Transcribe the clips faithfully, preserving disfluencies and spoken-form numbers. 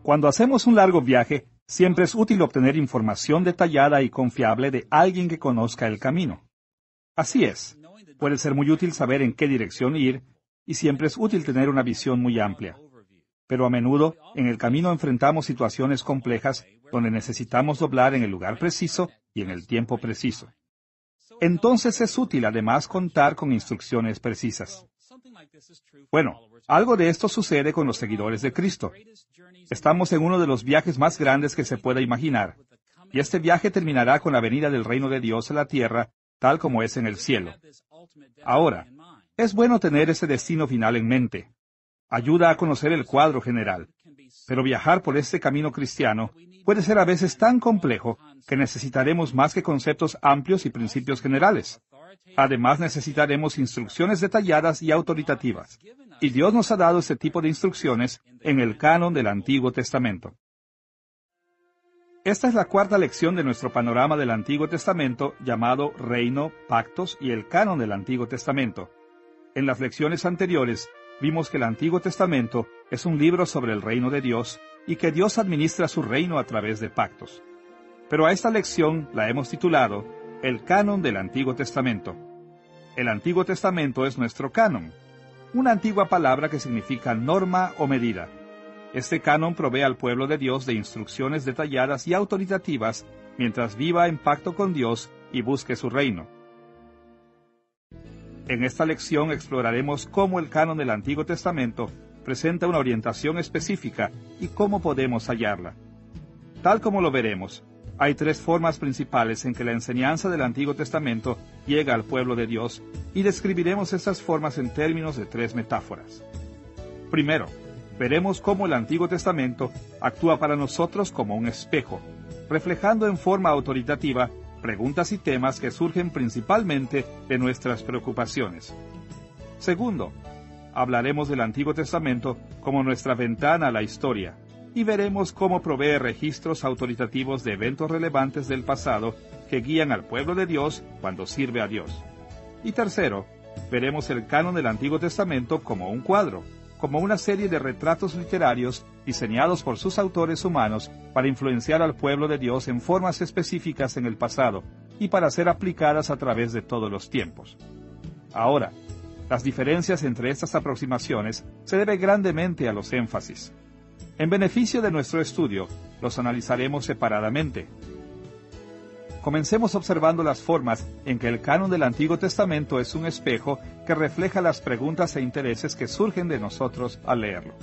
Cuando hacemos un largo viaje, siempre es útil obtener información detallada y confiable de alguien que conozca el camino. Así es, puede ser muy útil saber en qué dirección ir, y siempre es útil tener una visión muy amplia. Pero a menudo, en el camino enfrentamos situaciones complejas donde necesitamos doblar en el lugar preciso y en el tiempo preciso. Entonces es útil además contar con instrucciones precisas. Bueno, algo de esto sucede con los seguidores de Cristo. Estamos en uno de los viajes más grandes que se pueda imaginar, y este viaje terminará con la venida del reino de Dios a la tierra, tal como es en el cielo. Ahora, es bueno tener ese destino final en mente. Ayuda a conocer el cuadro general. Pero viajar por este camino cristiano puede ser a veces tan complejo que necesitaremos más que conceptos amplios y principios generales. Además, necesitaremos instrucciones detalladas y autoritativas. Y Dios nos ha dado este tipo de instrucciones en el canon del Antiguo Testamento. Esta es la cuarta lección de nuestro panorama del Antiguo Testamento, llamado Reino, Pactos y el canon del Antiguo Testamento. En las lecciones anteriores, vimos que el Antiguo Testamento es un libro sobre el reino de Dios y que Dios administra su reino a través de pactos. Pero a esta lección la hemos titulado El canon del Antiguo Testamento. El Antiguo Testamento es nuestro canon, una antigua palabra que significa norma o medida. Este canon provee al pueblo de Dios de instrucciones detalladas y autoritativas mientras viva en pacto con Dios y busque su reino. En esta lección exploraremos cómo el canon del Antiguo Testamento presenta una orientación específica y cómo podemos hallarla. Tal como lo veremos, hay tres formas principales en que la enseñanza del Antiguo Testamento llega al pueblo de Dios, y describiremos estas formas en términos de tres metáforas. Primero, veremos cómo el Antiguo Testamento actúa para nosotros como un espejo, reflejando en forma autoritativa preguntas y temas que surgen principalmente de nuestras preocupaciones. Segundo, hablaremos del Antiguo Testamento como nuestra ventana a la historia, y veremos cómo provee registros autoritativos de eventos relevantes del pasado que guían al pueblo de Dios cuando sirve a Dios. Y tercero, veremos el canon del Antiguo Testamento como un cuadro, como una serie de retratos literarios diseñados por sus autores humanos para influenciar al pueblo de Dios en formas específicas en el pasado y para ser aplicadas a través de todos los tiempos. Ahora, las diferencias entre estas aproximaciones se deben grandemente a los énfasis. En beneficio de nuestro estudio, los analizaremos separadamente. Comencemos observando las formas en que el canon del Antiguo Testamento es un espejo que refleja las preguntas e intereses que surgen de nosotros al leerlo.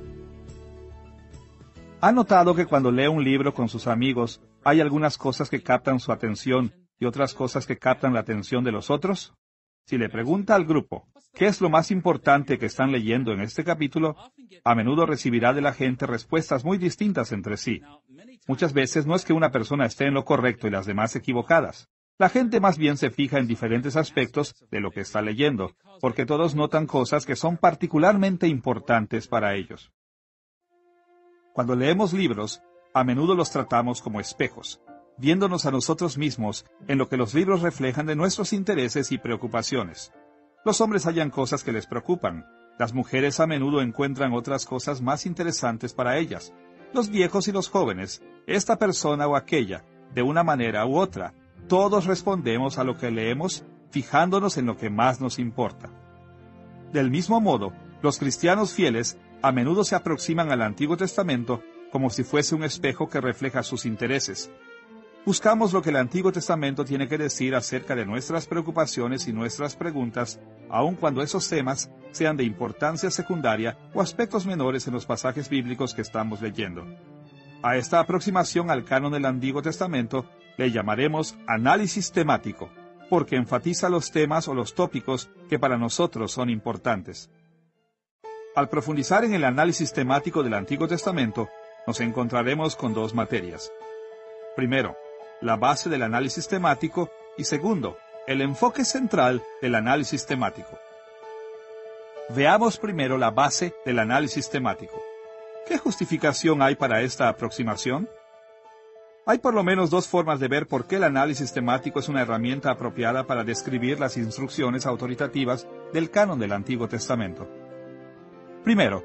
¿Ha notado que cuando lee un libro con sus amigos, hay algunas cosas que captan su atención y otras cosas que captan la atención de los otros? Si le pregunta al grupo, ¿qué es lo más importante que están leyendo en este capítulo?, a menudo recibirá de la gente respuestas muy distintas entre sí. Muchas veces no es que una persona esté en lo correcto y las demás equivocadas. La gente más bien se fija en diferentes aspectos de lo que está leyendo, porque todos notan cosas que son particularmente importantes para ellos. Cuando leemos libros, a menudo los tratamos como espejos, viéndonos a nosotros mismos en lo que los libros reflejan de nuestros intereses y preocupaciones. Los hombres hallan cosas que les preocupan. Las mujeres a menudo encuentran otras cosas más interesantes para ellas. Los viejos y los jóvenes, esta persona o aquella, de una manera u otra, todos respondemos a lo que leemos fijándonos en lo que más nos importa. Del mismo modo, los cristianos fieles a menudo se aproximan al Antiguo Testamento como si fuese un espejo que refleja sus intereses. Buscamos lo que el Antiguo Testamento tiene que decir acerca de nuestras preocupaciones y nuestras preguntas, aun cuando esos temas sean de importancia secundaria o aspectos menores en los pasajes bíblicos que estamos leyendo. A esta aproximación al canon del Antiguo Testamento le llamaremos análisis temático, porque enfatiza los temas o los tópicos que para nosotros son importantes. Al profundizar en el análisis temático del Antiguo Testamento, nos encontraremos con dos materias. Primero, la base del análisis temático, y segundo, el enfoque central del análisis temático. Veamos primero la base del análisis temático. ¿Qué justificación hay para esta aproximación? Hay por lo menos dos formas de ver por qué el análisis temático es una herramienta apropiada para describir las instrucciones autoritativas del canon del Antiguo Testamento. Primero,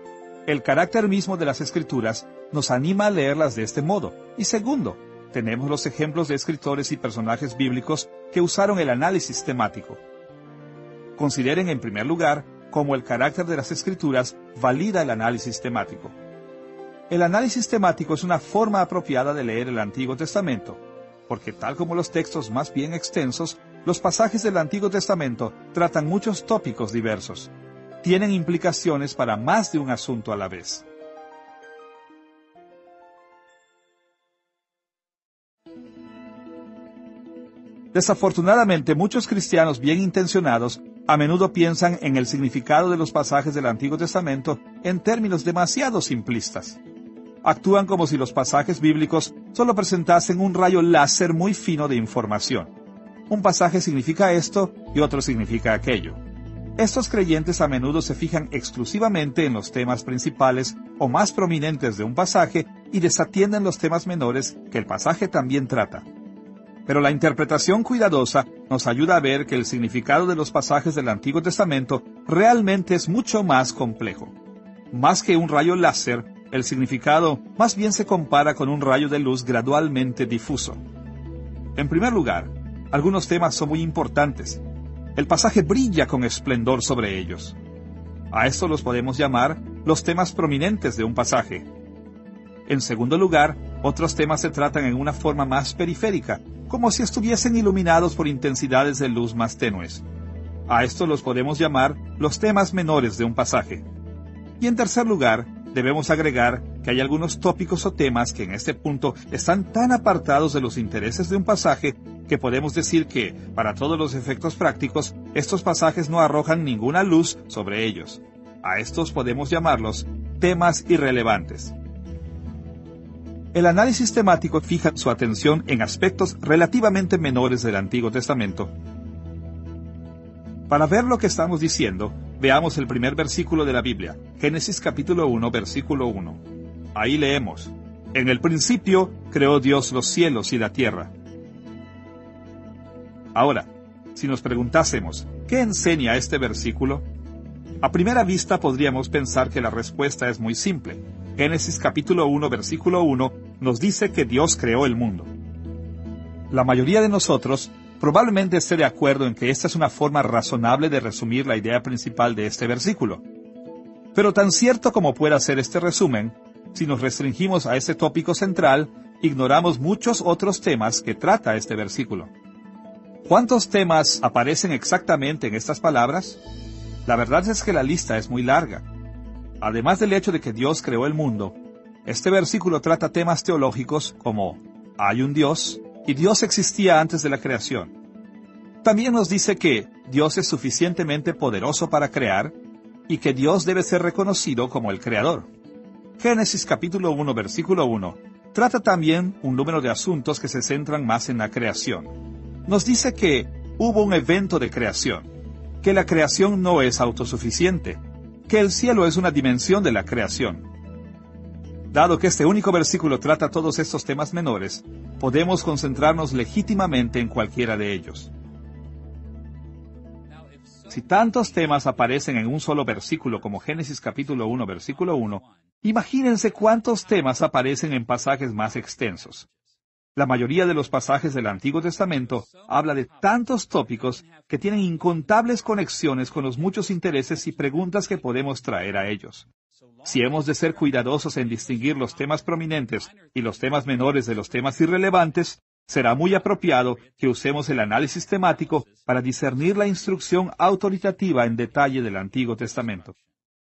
el carácter mismo de las Escrituras nos anima a leerlas de este modo. Y segundo, tenemos los ejemplos de escritores y personajes bíblicos que usaron el análisis temático. Consideren en primer lugar cómo el carácter de las Escrituras valida el análisis temático. El análisis temático es una forma apropiada de leer el Antiguo Testamento, porque tal como los textos más bien extensos, los pasajes del Antiguo Testamento tratan muchos tópicos diversos. Tienen implicaciones para más de un asunto a la vez. Desafortunadamente, muchos cristianos bien intencionados a menudo piensan en el significado de los pasajes del Antiguo Testamento en términos demasiado simplistas. Actúan como si los pasajes bíblicos solo presentasen un rayo láser muy fino de información. Un pasaje significa esto y otro significa aquello. Estos creyentes a menudo se fijan exclusivamente en los temas principales o más prominentes de un pasaje y desatienden los temas menores que el pasaje también trata. Pero la interpretación cuidadosa nos ayuda a ver que el significado de los pasajes del Antiguo Testamento realmente es mucho más complejo. Más que un rayo láser, el significado más bien se compara con un rayo de luz gradualmente difuso. En primer lugar, algunos temas son muy importantes. El pasaje brilla con esplendor sobre ellos. A esto los podemos llamar los temas prominentes de un pasaje. En segundo lugar, otros temas se tratan en una forma más periférica, como si estuviesen iluminados por intensidades de luz más tenues. A esto los podemos llamar los temas menores de un pasaje. Y en tercer lugar, debemos agregar que hay algunos tópicos o temas que en este punto están tan apartados de los intereses de un pasaje que podemos decir que, para todos los efectos prácticos, estos pasajes no arrojan ninguna luz sobre ellos. A estos podemos llamarlos temas irrelevantes. El análisis temático fija su atención en aspectos relativamente menores del Antiguo Testamento. Para ver lo que estamos diciendo, veamos el primer versículo de la Biblia, Génesis capítulo uno, versículo uno. Ahí leemos: En el principio creó Dios los cielos y la tierra. Ahora, si nos preguntásemos, ¿qué enseña este versículo? A primera vista podríamos pensar que la respuesta es muy simple. Génesis capítulo uno, versículo uno, nos dice que Dios creó el mundo. La mayoría de nosotros probablemente esté de acuerdo en que esta es una forma razonable de resumir la idea principal de este versículo. Pero tan cierto como pueda ser este resumen, si nos restringimos a este tópico central, ignoramos muchos otros temas que trata este versículo. ¿Cuántos temas aparecen exactamente en estas palabras? La verdad es que la lista es muy larga. Además del hecho de que Dios creó el mundo, este versículo trata temas teológicos como hay un Dios y Dios existía antes de la creación. También nos dice que Dios es suficientemente poderoso para crear y que Dios debe ser reconocido como el creador. Génesis capítulo uno, versículo uno, trata también un número de asuntos que se centran más en la creación. Nos dice que hubo un evento de creación, que la creación no es autosuficiente, que el cielo es una dimensión de la creación. Dado que este único versículo trata todos estos temas menores, podemos concentrarnos legítimamente en cualquiera de ellos. Si tantos temas aparecen en un solo versículo como Génesis capítulo uno, versículo uno, imagínense cuántos temas aparecen en pasajes más extensos. La mayoría de los pasajes del Antiguo Testamento habla de tantos tópicos que tienen incontables conexiones con los muchos intereses y preguntas que podemos traer a ellos. Si hemos de ser cuidadosos en distinguir los temas prominentes y los temas menores de los temas irrelevantes, será muy apropiado que usemos el análisis temático para discernir la instrucción autoritativa en detalle del Antiguo Testamento.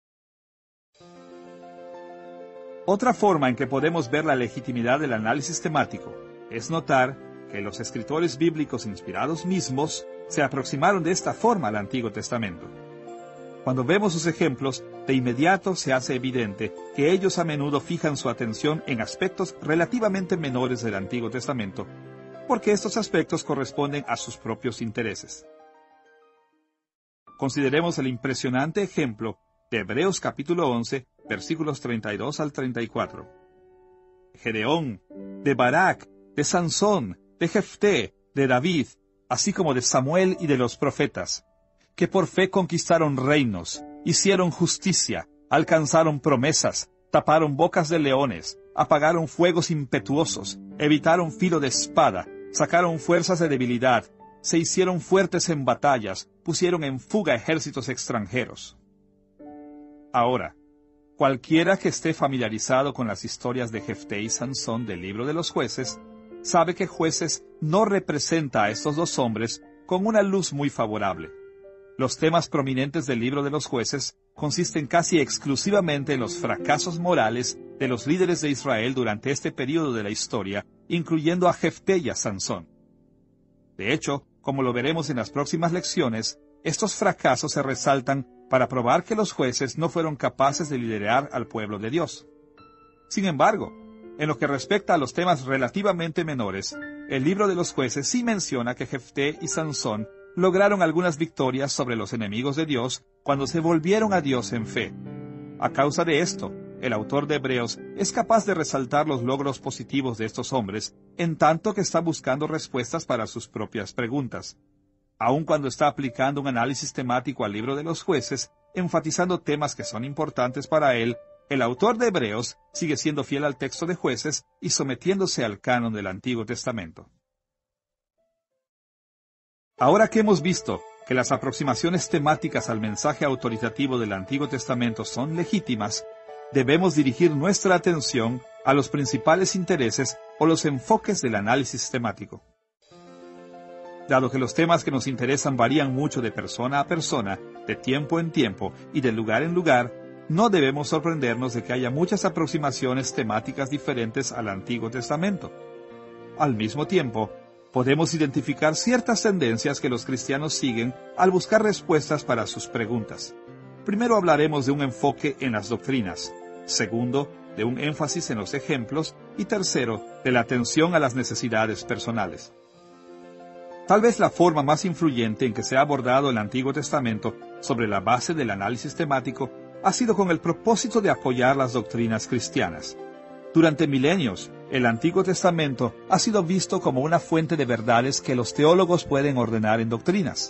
Otra forma en que podemos ver la legitimidad del análisis temático es notar que los escritores bíblicos inspirados mismos se aproximaron de esta forma al Antiguo Testamento. Cuando vemos sus ejemplos, de inmediato se hace evidente que ellos a menudo fijan su atención en aspectos relativamente menores del Antiguo Testamento, porque estos aspectos corresponden a sus propios intereses. Consideremos el impresionante ejemplo de Hebreos capítulo once, versículos treinta y dos al treinta y cuatro. Gedeón, de Barak, de Sansón, de Jefté, de David, así como de Samuel y de los profetas, que por fe conquistaron reinos, hicieron justicia, alcanzaron promesas, taparon bocas de leones, apagaron fuegos impetuosos, evitaron filo de espada, sacaron fuerzas de debilidad, se hicieron fuertes en batallas, pusieron en fuga ejércitos extranjeros. Ahora, cualquiera que esté familiarizado con las historias de Jefté y Sansón del libro de los Jueces, sabe que Jueces no representa a estos dos hombres con una luz muy favorable. Los temas prominentes del libro de los Jueces consisten casi exclusivamente en los fracasos morales de los líderes de Israel durante este período de la historia, incluyendo a Jefté y a Sansón. De hecho, como lo veremos en las próximas lecciones, estos fracasos se resaltan para probar que los jueces no fueron capaces de liderar al pueblo de Dios. Sin embargo, en lo que respecta a los temas relativamente menores, el libro de los Jueces sí menciona que Jefté y Sansón lograron algunas victorias sobre los enemigos de Dios cuando se volvieron a Dios en fe. A causa de esto, el autor de Hebreos es capaz de resaltar los logros positivos de estos hombres, en tanto que está buscando respuestas para sus propias preguntas. Aun cuando está aplicando un análisis temático al libro de los Jueces, enfatizando temas que son importantes para él, el autor de Hebreos sigue siendo fiel al texto de Jueces y sometiéndose al canon del Antiguo Testamento. Ahora que hemos visto que las aproximaciones temáticas al mensaje autoritativo del Antiguo Testamento son legítimas, debemos dirigir nuestra atención a los principales intereses o los enfoques del análisis temático. Dado que los temas que nos interesan varían mucho de persona a persona, de tiempo en tiempo y de lugar en lugar, no debemos sorprendernos de que haya muchas aproximaciones temáticas diferentes al Antiguo Testamento. Al mismo tiempo, podemos identificar ciertas tendencias que los cristianos siguen al buscar respuestas para sus preguntas. Primero hablaremos de un enfoque en las doctrinas, segundo, de un énfasis en los ejemplos, y tercero, de la atención a las necesidades personales. Tal vez la forma más influyente en que se ha abordado el Antiguo Testamento sobre la base del análisis temático ha sido con el propósito de apoyar las doctrinas cristianas. Durante milenios, el Antiguo Testamento ha sido visto como una fuente de verdades que los teólogos pueden ordenar en doctrinas.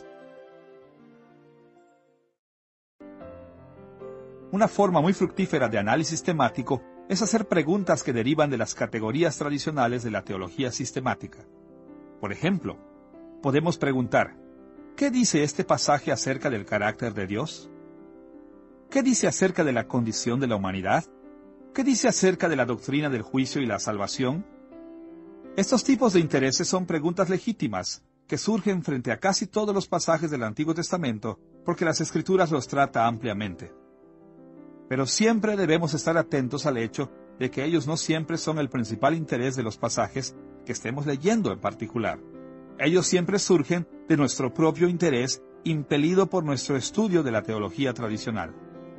Una forma muy fructífera de análisis temático es hacer preguntas que derivan de las categorías tradicionales de la teología sistemática. Por ejemplo, podemos preguntar, ¿qué dice este pasaje acerca del carácter de Dios? ¿Qué dice acerca de la condición de la humanidad? ¿Qué dice acerca de la doctrina del juicio y la salvación? Estos tipos de intereses son preguntas legítimas, que surgen frente a casi todos los pasajes del Antiguo Testamento, porque las Escrituras los trata ampliamente. Pero siempre debemos estar atentos al hecho de que ellos no siempre son el principal interés de los pasajes que estemos leyendo en particular. Ellos siempre surgen de nuestro propio interés, impelido por nuestro estudio de la teología tradicional.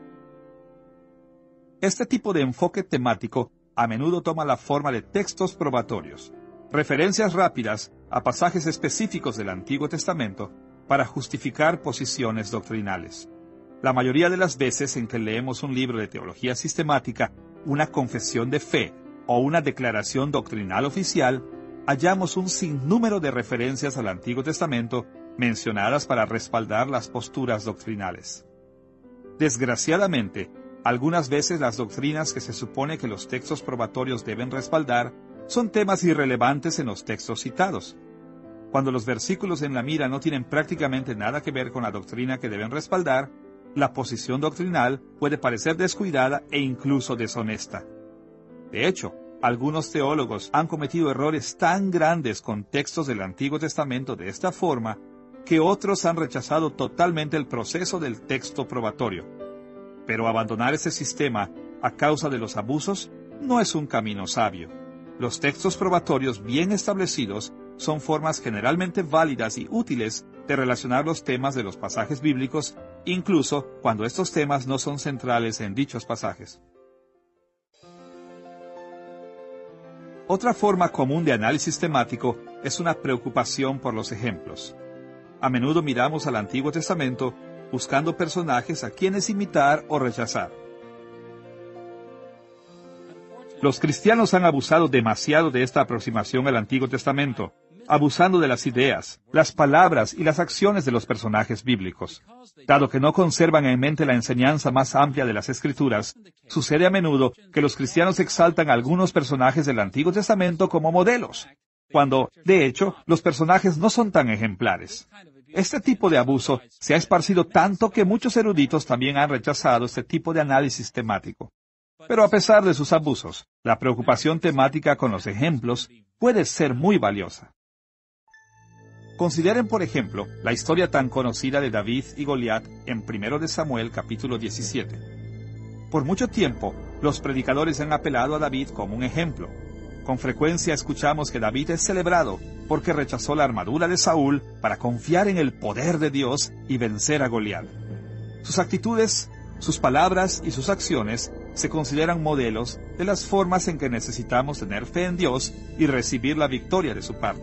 Este tipo de enfoque temático a menudo toma la forma de textos probatorios, referencias rápidas a pasajes específicos del Antiguo Testamento para justificar posiciones doctrinales. La mayoría de las veces en que leemos un libro de teología sistemática, una confesión de fe o una declaración doctrinal oficial, hallamos un sinnúmero de referencias al Antiguo Testamento mencionadas para respaldar las posturas doctrinales. Desgraciadamente, algunas veces las doctrinas que se supone que los textos probatorios deben respaldar son temas irrelevantes en los textos citados. Cuando los versículos en la mira no tienen prácticamente nada que ver con la doctrina que deben respaldar, la posición doctrinal puede parecer descuidada e incluso deshonesta. De hecho, algunos teólogos han cometido errores tan grandes con textos del Antiguo Testamento de esta forma, que otros han rechazado totalmente el proceso del texto probatorio. Pero abandonar ese sistema a causa de los abusos no es un camino sabio. Los textos probatorios bien establecidos son formas generalmente válidas y útiles de relacionar los temas de los pasajes bíblicos, incluso cuando estos temas no son centrales en dichos pasajes. Otra forma común de análisis temático es una preocupación por los ejemplos. A menudo miramos al Antiguo Testamento buscando personajes a quienes imitar o rechazar. Los cristianos han abusado demasiado de esta aproximación al Antiguo Testamento, abusando de las ideas, las palabras y las acciones de los personajes bíblicos. Dado que no conservan en mente la enseñanza más amplia de las Escrituras, sucede a menudo que los cristianos exaltan a algunos personajes del Antiguo Testamento como modelos, cuando, de hecho, los personajes no son tan ejemplares. Este tipo de abuso se ha esparcido tanto que muchos eruditos también han rechazado este tipo de análisis temático. Pero a pesar de sus abusos, la preocupación temática con los ejemplos puede ser muy valiosa. Consideren, por ejemplo, la historia tan conocida de David y Goliat en primero de Samuel capítulo diecisiete. Por mucho tiempo, los predicadores han apelado a David como un ejemplo. Con frecuencia escuchamos que David es celebrado porque rechazó la armadura de Saúl para confiar en el poder de Dios y vencer a Goliat. Sus actitudes, sus palabras y sus acciones se consideran modelos de las formas en que necesitamos tener fe en Dios y recibir la victoria de su parte.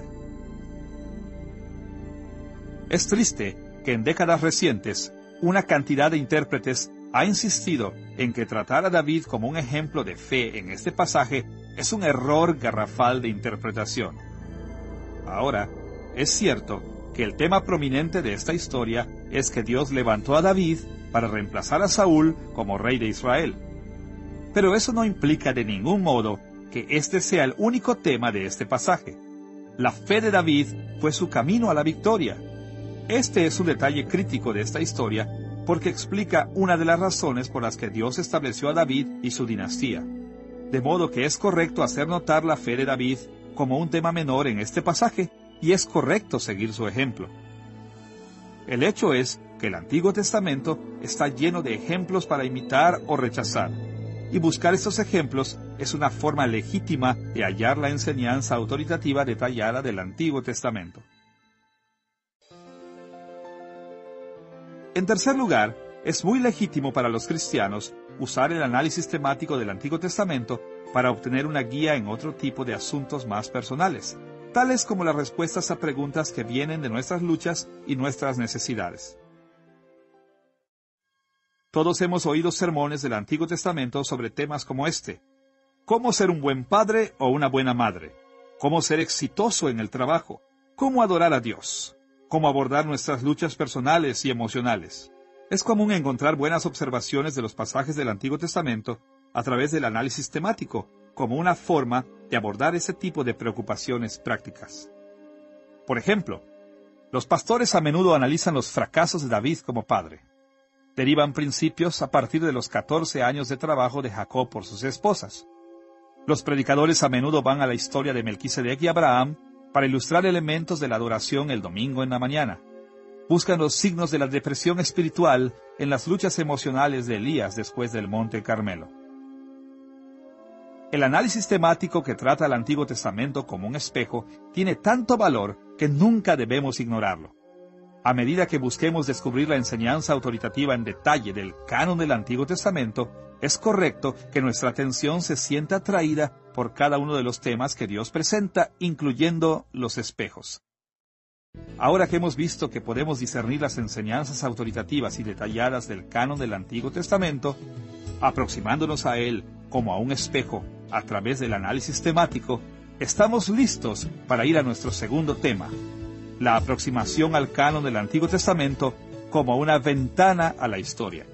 Es triste que en décadas recientes, una cantidad de intérpretes ha insistido en que tratar a David como un ejemplo de fe en este pasaje es un error garrafal de interpretación. Ahora, es cierto que el tema prominente de esta historia es que Dios levantó a David para reemplazar a Saúl como rey de Israel. Pero eso no implica de ningún modo que este sea el único tema de este pasaje. La fe de David fue su camino a la victoria. Este es un detalle crítico de esta historia porque explica una de las razones por las que Dios estableció a David y su dinastía. De modo que es correcto hacer notar la fe de David como un tema menor en este pasaje, y es correcto seguir su ejemplo. El hecho es que el Antiguo Testamento está lleno de ejemplos para imitar o rechazar, y buscar estos ejemplos es una forma legítima de hallar la enseñanza autoritativa detallada del Antiguo Testamento. En tercer lugar, es muy legítimo para los cristianos usar el análisis temático del Antiguo Testamento para obtener una guía en otro tipo de asuntos más personales, tales como las respuestas a preguntas que vienen de nuestras luchas y nuestras necesidades. Todos hemos oído sermones del Antiguo Testamento sobre temas como este: cómo ser un buen padre o una buena madre, cómo ser exitoso en el trabajo, cómo adorar a Dios, cómo abordar nuestras luchas personales y emocionales. Es común encontrar buenas observaciones de los pasajes del Antiguo Testamento a través del análisis temático, como una forma de abordar ese tipo de preocupaciones prácticas. Por ejemplo, los pastores a menudo analizan los fracasos de David como padre. Derivan principios a partir de los catorce años de trabajo de Jacob por sus esposas. Los predicadores a menudo van a la historia de Melquisedec y Abraham para ilustrar elementos de la adoración el domingo en la mañana. Buscan los signos de la depresión espiritual en las luchas emocionales de Elías después del Monte Carmelo. El análisis temático que trata el Antiguo Testamento como un espejo tiene tanto valor que nunca debemos ignorarlo. A medida que busquemos descubrir la enseñanza autoritativa en detalle del canon del Antiguo Testamento, es correcto que nuestra atención se sienta atraída por cada uno de los temas que Dios presenta, incluyendo los espejos. Ahora que hemos visto que podemos discernir las enseñanzas autoritativas y detalladas del canon del Antiguo Testamento, aproximándonos a él como a un espejo a través del análisis temático, estamos listos para ir a nuestro segundo tema: la aproximación al canon del Antiguo Testamento como una ventana a la historia.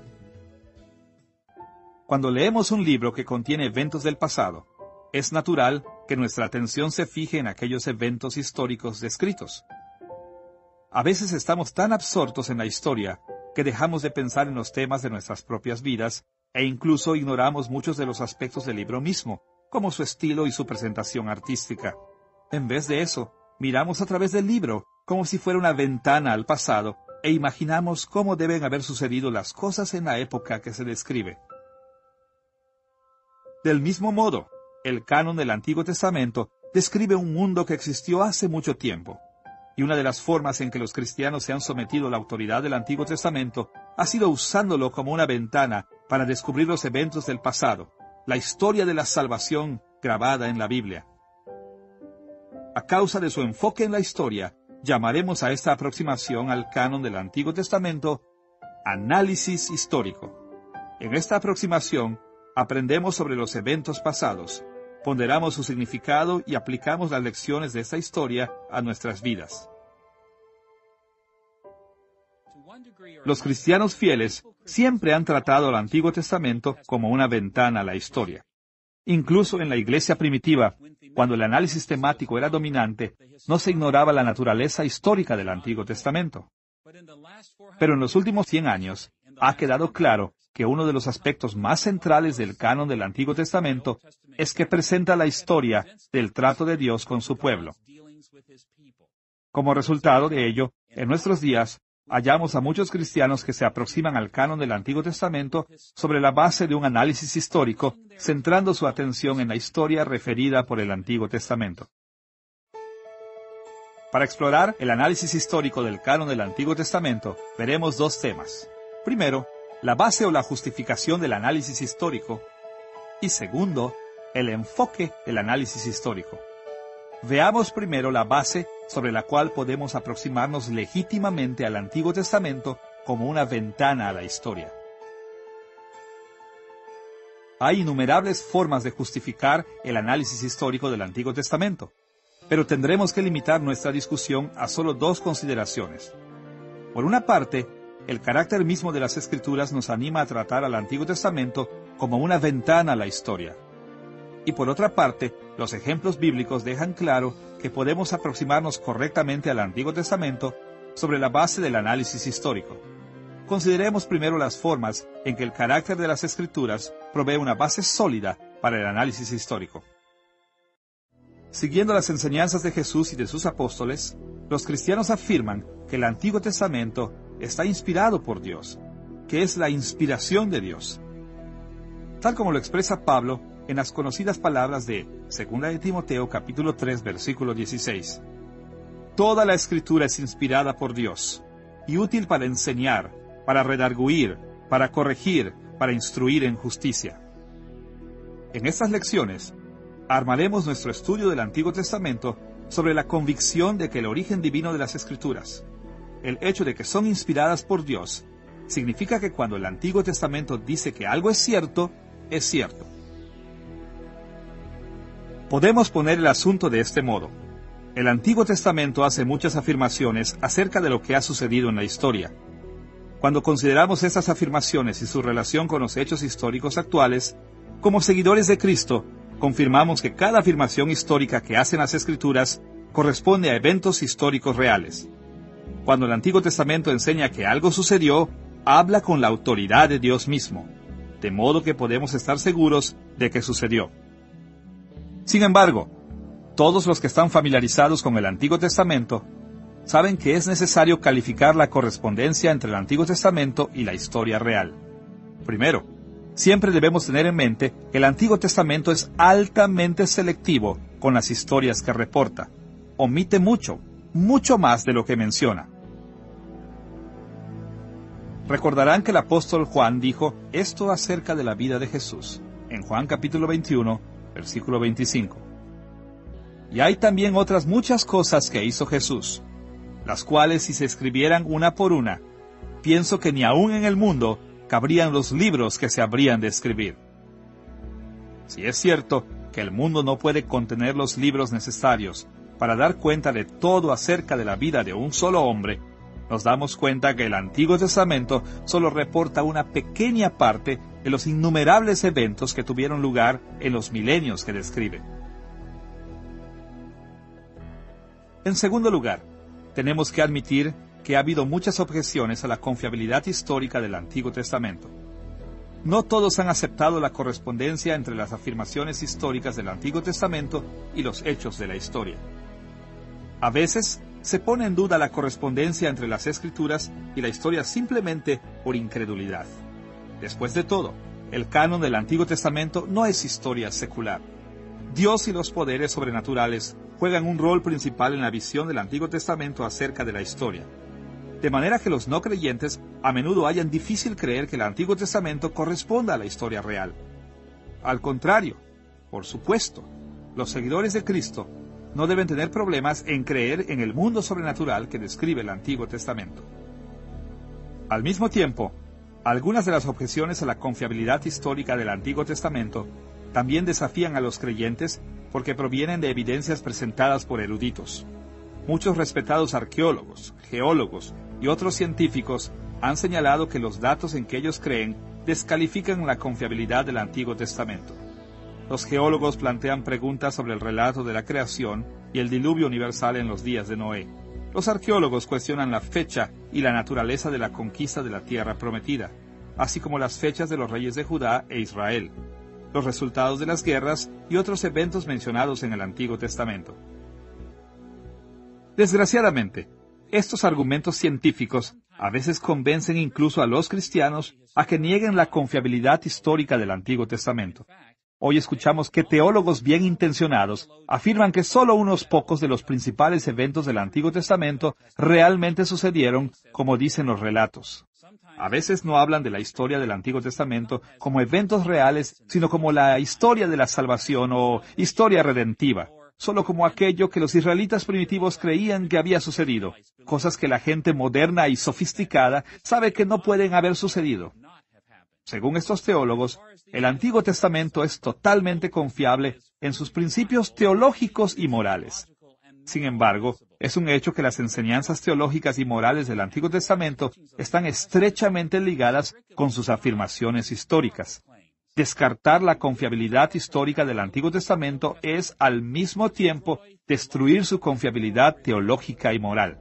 Cuando leemos un libro que contiene eventos del pasado, es natural que nuestra atención se fije en aquellos eventos históricos descritos. A veces estamos tan absortos en la historia que dejamos de pensar en los temas de nuestras propias vidas e incluso ignoramos muchos de los aspectos del libro mismo, como su estilo y su presentación artística. En vez de eso, miramos a través del libro como si fuera una ventana al pasado e imaginamos cómo deben haber sucedido las cosas en la época que se describe. Del mismo modo, el canon del Antiguo Testamento describe un mundo que existió hace mucho tiempo. Y una de las formas en que los cristianos se han sometido a la autoridad del Antiguo Testamento ha sido usándolo como una ventana para descubrir los eventos del pasado, la historia de la salvación grabada en la Biblia. A causa de su enfoque en la historia, llamaremos a esta aproximación al canon del Antiguo Testamento análisis histórico. En esta aproximación, aprendemos sobre los eventos pasados, ponderamos su significado y aplicamos las lecciones de esta historia a nuestras vidas. Los cristianos fieles siempre han tratado el Antiguo Testamento como una ventana a la historia. Incluso en la iglesia primitiva, cuando el análisis temático era dominante, no se ignoraba la naturaleza histórica del Antiguo Testamento. Pero en los últimos cien años, ha quedado claro que uno de los aspectos más centrales del canon del Antiguo Testamento es que presenta la historia del trato de Dios con su pueblo. Como resultado de ello, en nuestros días, hallamos a muchos cristianos que se aproximan al canon del Antiguo Testamento sobre la base de un análisis histórico, centrando su atención en la historia referida por el Antiguo Testamento. Para explorar el análisis histórico del canon del Antiguo Testamento, veremos dos temas. Primero, la base o la justificación del análisis histórico. Y segundo, el enfoque del análisis histórico. Veamos primero la base sobre la cual podemos aproximarnos legítimamente al Antiguo Testamento como una ventana a la historia. Hay innumerables formas de justificar el análisis histórico del Antiguo Testamento, pero tendremos que limitar nuestra discusión a solo dos consideraciones. Por una parte, el carácter mismo de las Escrituras nos anima a tratar al Antiguo Testamento como una ventana a la historia. Y por otra parte, los ejemplos bíblicos dejan claro que podemos aproximarnos correctamente al Antiguo Testamento sobre la base del análisis histórico. Consideremos primero las formas en que el carácter de las Escrituras provee una base sólida para el análisis histórico. Siguiendo las enseñanzas de Jesús y de sus apóstoles, los cristianos afirman que el Antiguo Testamento está inspirado por Dios, que es la inspiración de Dios. Tal como lo expresa Pablo en las conocidas palabras de Segunda de Timoteo capítulo tres versículo dieciséis. Toda la Escritura es inspirada por Dios, y útil para enseñar, para redarguir, para corregir, para instruir en justicia. En estas lecciones, armaremos nuestro estudio del Antiguo Testamento sobre la convicción de que el origen divino de las Escrituras, el hecho de que son inspiradas por Dios, significa que cuando el Antiguo Testamento dice que algo es cierto, es cierto. Podemos poner el asunto de este modo. El Antiguo Testamento hace muchas afirmaciones acerca de lo que ha sucedido en la historia. Cuando consideramos estas afirmaciones y su relación con los hechos históricos actuales, como seguidores de Cristo, confirmamos que cada afirmación histórica que hacen las Escrituras corresponde a eventos históricos reales. Cuando el Antiguo Testamento enseña que algo sucedió, habla con la autoridad de Dios mismo, de modo que podemos estar seguros de que sucedió. Sin embargo, todos los que están familiarizados con el Antiguo Testamento saben que es necesario calificar la correspondencia entre el Antiguo Testamento y la historia real. Primero, siempre debemos tener en mente que el Antiguo Testamento es altamente selectivo con las historias que reporta. Omite mucho, mucho más de lo que menciona. Recordarán que el apóstol Juan dijo esto acerca de la vida de Jesús, en Juan capítulo veintiuno, versículo veinticinco. Y hay también otras muchas cosas que hizo Jesús, las cuales si se escribieran una por una, pienso que ni aún en el mundo cabrían los libros que se habrían de escribir. Si es cierto que el mundo no puede contener los libros necesarios para dar cuenta de todo acerca de la vida de un solo hombre, nos damos cuenta que el Antiguo Testamento solo reporta una pequeña parte de los innumerables eventos que tuvieron lugar en los milenios que describe. En segundo lugar, tenemos que admitir que ha habido muchas objeciones a la confiabilidad histórica del Antiguo Testamento. No todos han aceptado la correspondencia entre las afirmaciones históricas del Antiguo Testamento y los hechos de la historia. A veces, se pone en duda la correspondencia entre las Escrituras y la historia simplemente por incredulidad. Después de todo, el canon del Antiguo Testamento no es historia secular. Dios y los poderes sobrenaturales juegan un rol principal en la visión del Antiguo Testamento acerca de la historia. De manera que los no creyentes a menudo hallan difícil creer que el Antiguo Testamento corresponda a la historia real. Al contrario, por supuesto, los seguidores de Cristo no deben tener problemas en creer en el mundo sobrenatural que describe el Antiguo Testamento. Al mismo tiempo, algunas de las objeciones a la confiabilidad histórica del Antiguo Testamento también desafían a los creyentes porque provienen de evidencias presentadas por eruditos. Muchos respetados arqueólogos, geólogos y otros científicos han señalado que los datos en que ellos creen descalifican la confiabilidad del Antiguo Testamento. Los geólogos plantean preguntas sobre el relato de la creación y el diluvio universal en los días de Noé. Los arqueólogos cuestionan la fecha y la naturaleza de la conquista de la tierra prometida, así como las fechas de los reyes de Judá e Israel, los resultados de las guerras y otros eventos mencionados en el Antiguo Testamento. Desgraciadamente, estos argumentos científicos a veces convencen incluso a los cristianos a que nieguen la confiabilidad histórica del Antiguo Testamento. Hoy escuchamos que teólogos bien intencionados afirman que solo unos pocos de los principales eventos del Antiguo Testamento realmente sucedieron, como dicen los relatos. A veces no hablan de la historia del Antiguo Testamento como eventos reales, sino como la historia de la salvación o historia redentiva, solo como aquello que los israelitas primitivos creían que había sucedido, cosas que la gente moderna y sofisticada sabe que no pueden haber sucedido. Según estos teólogos, el Antiguo Testamento es totalmente confiable en sus principios teológicos y morales. Sin embargo, es un hecho que las enseñanzas teológicas y morales del Antiguo Testamento están estrechamente ligadas con sus afirmaciones históricas. Descartar la confiabilidad histórica del Antiguo Testamento es, al mismo tiempo, destruir su confiabilidad teológica y moral.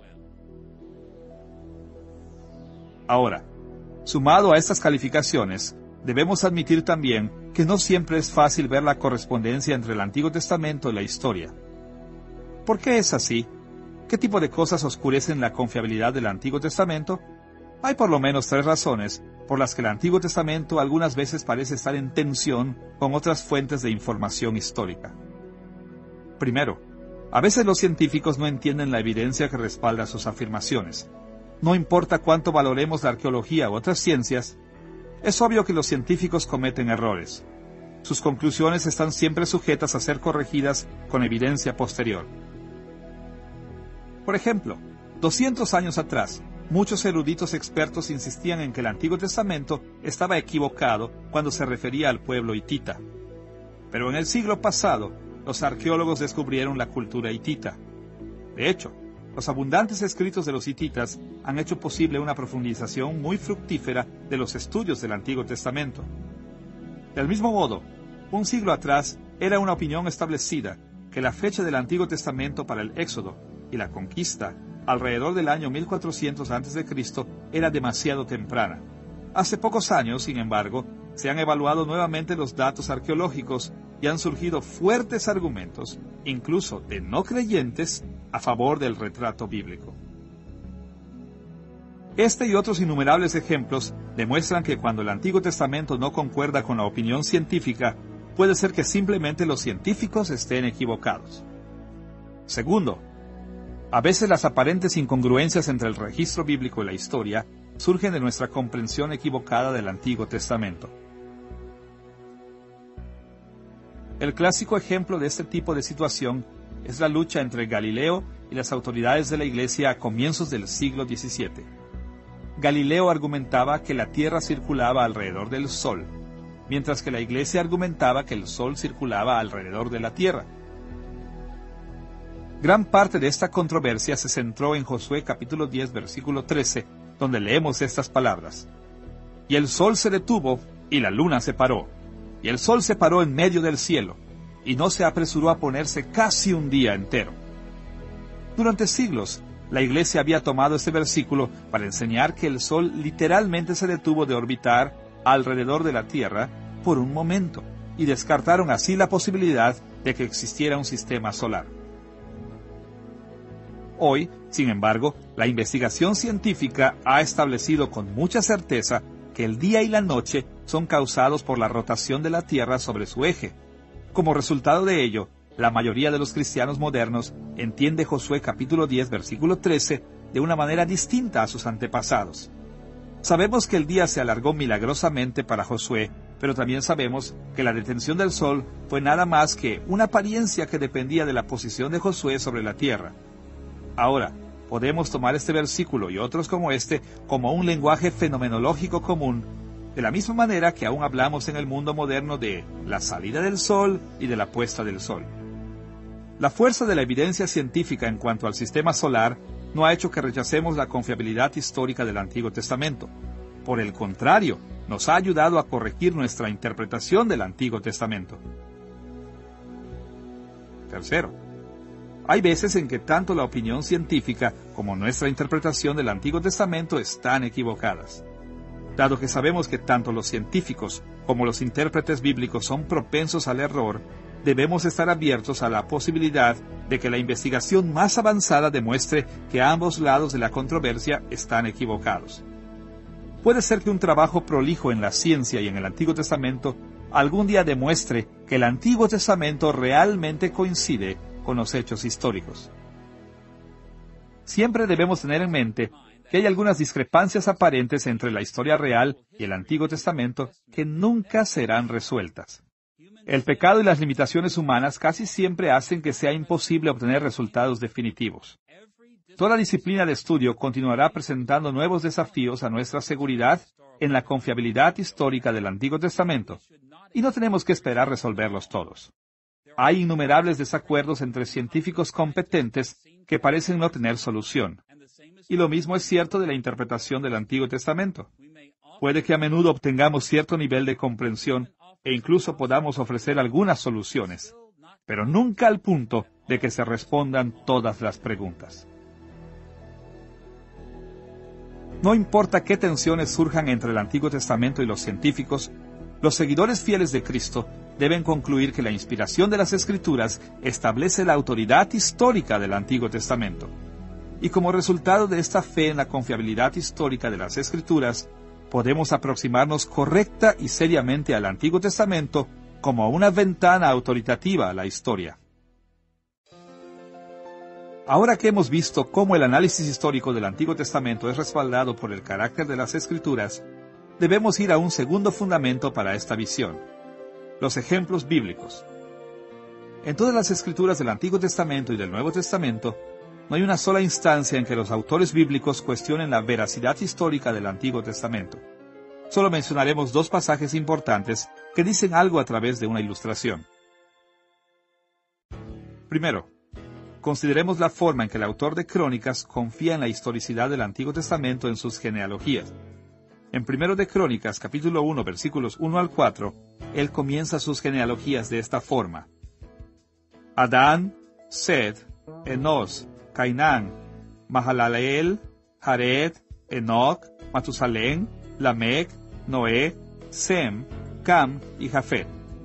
Ahora, sumado a estas calificaciones, debemos admitir también que no siempre es fácil ver la correspondencia entre el Antiguo Testamento y la historia. ¿Por qué es así? ¿Qué tipo de cosas oscurecen la confiabilidad del Antiguo Testamento? Hay por lo menos tres razones por las que el Antiguo Testamento algunas veces parece estar en tensión con otras fuentes de información histórica. Primero, a veces los científicos no entienden la evidencia que respalda sus afirmaciones. No importa cuánto valoremos la arqueología u otras ciencias, es obvio que los científicos cometen errores. Sus conclusiones están siempre sujetas a ser corregidas con evidencia posterior. Por ejemplo, doscientos años atrás, muchos eruditos expertos insistían en que el Antiguo Testamento estaba equivocado cuando se refería al pueblo hitita. Pero en el siglo pasado, los arqueólogos descubrieron la cultura hitita. De hecho, los abundantes escritos de los hititas han hecho posible una profundización muy fructífera de los estudios del Antiguo Testamento. Del mismo modo, un siglo atrás era una opinión establecida que la fecha del Antiguo Testamento para el Éxodo y la conquista, alrededor del año mil cuatrocientos antes de Cristo, era demasiado temprana. Hace pocos años, sin embargo, se han evaluado nuevamente los datos arqueológicos y han surgido fuertes argumentos, incluso de no creyentes, a favor del retrato bíblico. Este y otros innumerables ejemplos demuestran que cuando el Antiguo Testamento no concuerda con la opinión científica, puede ser que simplemente los científicos estén equivocados. Segundo, a veces las aparentes incongruencias entre el registro bíblico y la historia surgen de nuestra comprensión equivocada del Antiguo Testamento. El clásico ejemplo de este tipo de situación es la lucha entre Galileo y las autoridades de la Iglesia a comienzos del siglo diecisiete. Galileo argumentaba que la Tierra circulaba alrededor del Sol, mientras que la Iglesia argumentaba que el Sol circulaba alrededor de la Tierra. Gran parte de esta controversia se centró en Josué capítulo diez, versículo trece, donde leemos estas palabras. Y el sol se detuvo, y la luna se paró, y el sol se paró en medio del cielo, y no se apresuró a ponerse casi un día entero. Durante siglos, la Iglesia había tomado este versículo para enseñar que el sol literalmente se detuvo de orbitar alrededor de la Tierra por un momento, y descartaron así la posibilidad de que existiera un sistema solar. Hoy, sin embargo, la investigación científica ha establecido con mucha certeza que el día y la noche son causados por la rotación de la Tierra sobre su eje. Como resultado de ello, la mayoría de los cristianos modernos entiende Josué capítulo diez, versículo trece, de una manera distinta a sus antepasados. Sabemos que el día se alargó milagrosamente para Josué, pero también sabemos que la detención del sol fue nada más que una apariencia que dependía de la posición de Josué sobre la tierra. Ahora, podemos tomar este versículo y otros como este como un lenguaje fenomenológico común de la misma manera que aún hablamos en el mundo moderno de la salida del sol y de la puesta del sol. La fuerza de la evidencia científica en cuanto al sistema solar no ha hecho que rechacemos la confiabilidad histórica del Antiguo Testamento. Por el contrario, nos ha ayudado a corregir nuestra interpretación del Antiguo Testamento. Tercero, hay veces en que tanto la opinión científica como nuestra interpretación del Antiguo Testamento están equivocadas. Dado que sabemos que tanto los científicos como los intérpretes bíblicos son propensos al error, debemos estar abiertos a la posibilidad de que la investigación más avanzada demuestre que ambos lados de la controversia están equivocados. Puede ser que un trabajo prolijo en la ciencia y en el Antiguo Testamento algún día demuestre que el Antiguo Testamento realmente coincide con los hechos históricos. Siempre debemos tener en mente que hay algunas discrepancias aparentes entre la historia real y el Antiguo Testamento que nunca serán resueltas. El pecado y las limitaciones humanas casi siempre hacen que sea imposible obtener resultados definitivos. Toda disciplina de estudio continuará presentando nuevos desafíos a nuestra seguridad en la confiabilidad histórica del Antiguo Testamento, y no tenemos que esperar resolverlos todos. Hay innumerables desacuerdos entre científicos competentes que parecen no tener solución. Y lo mismo es cierto de la interpretación del Antiguo Testamento. Puede que a menudo obtengamos cierto nivel de comprensión e incluso podamos ofrecer algunas soluciones, pero nunca al punto de que se respondan todas las preguntas. No importa qué tensiones surjan entre el Antiguo Testamento y los científicos, los seguidores fieles de Cristo deben concluir que la inspiración de las Escrituras establece la autoridad histórica del Antiguo Testamento. Y como resultado de esta fe en la confiabilidad histórica de las Escrituras, podemos aproximarnos correcta y seriamente al Antiguo Testamento como una ventana autoritativa a la historia. Ahora que hemos visto cómo el análisis histórico del Antiguo Testamento es respaldado por el carácter de las Escrituras, debemos ir a un segundo fundamento para esta visión: los ejemplos bíblicos. En todas las Escrituras del Antiguo Testamento y del Nuevo Testamento, no hay una sola instancia en que los autores bíblicos cuestionen la veracidad histórica del Antiguo Testamento. Solo mencionaremos dos pasajes importantes que dicen algo a través de una ilustración. Primero, consideremos la forma en que el autor de Crónicas confía en la historicidad del Antiguo Testamento en sus genealogías. En Primero de Crónicas, capítulo uno, versículos uno al cuatro, él comienza sus genealogías de esta forma: Adán, Sed, Enos, Cainán, Mahalaleel, Jared, Enoc, Matusalén, Lamec, Noé, Sem, Cam y Jafet.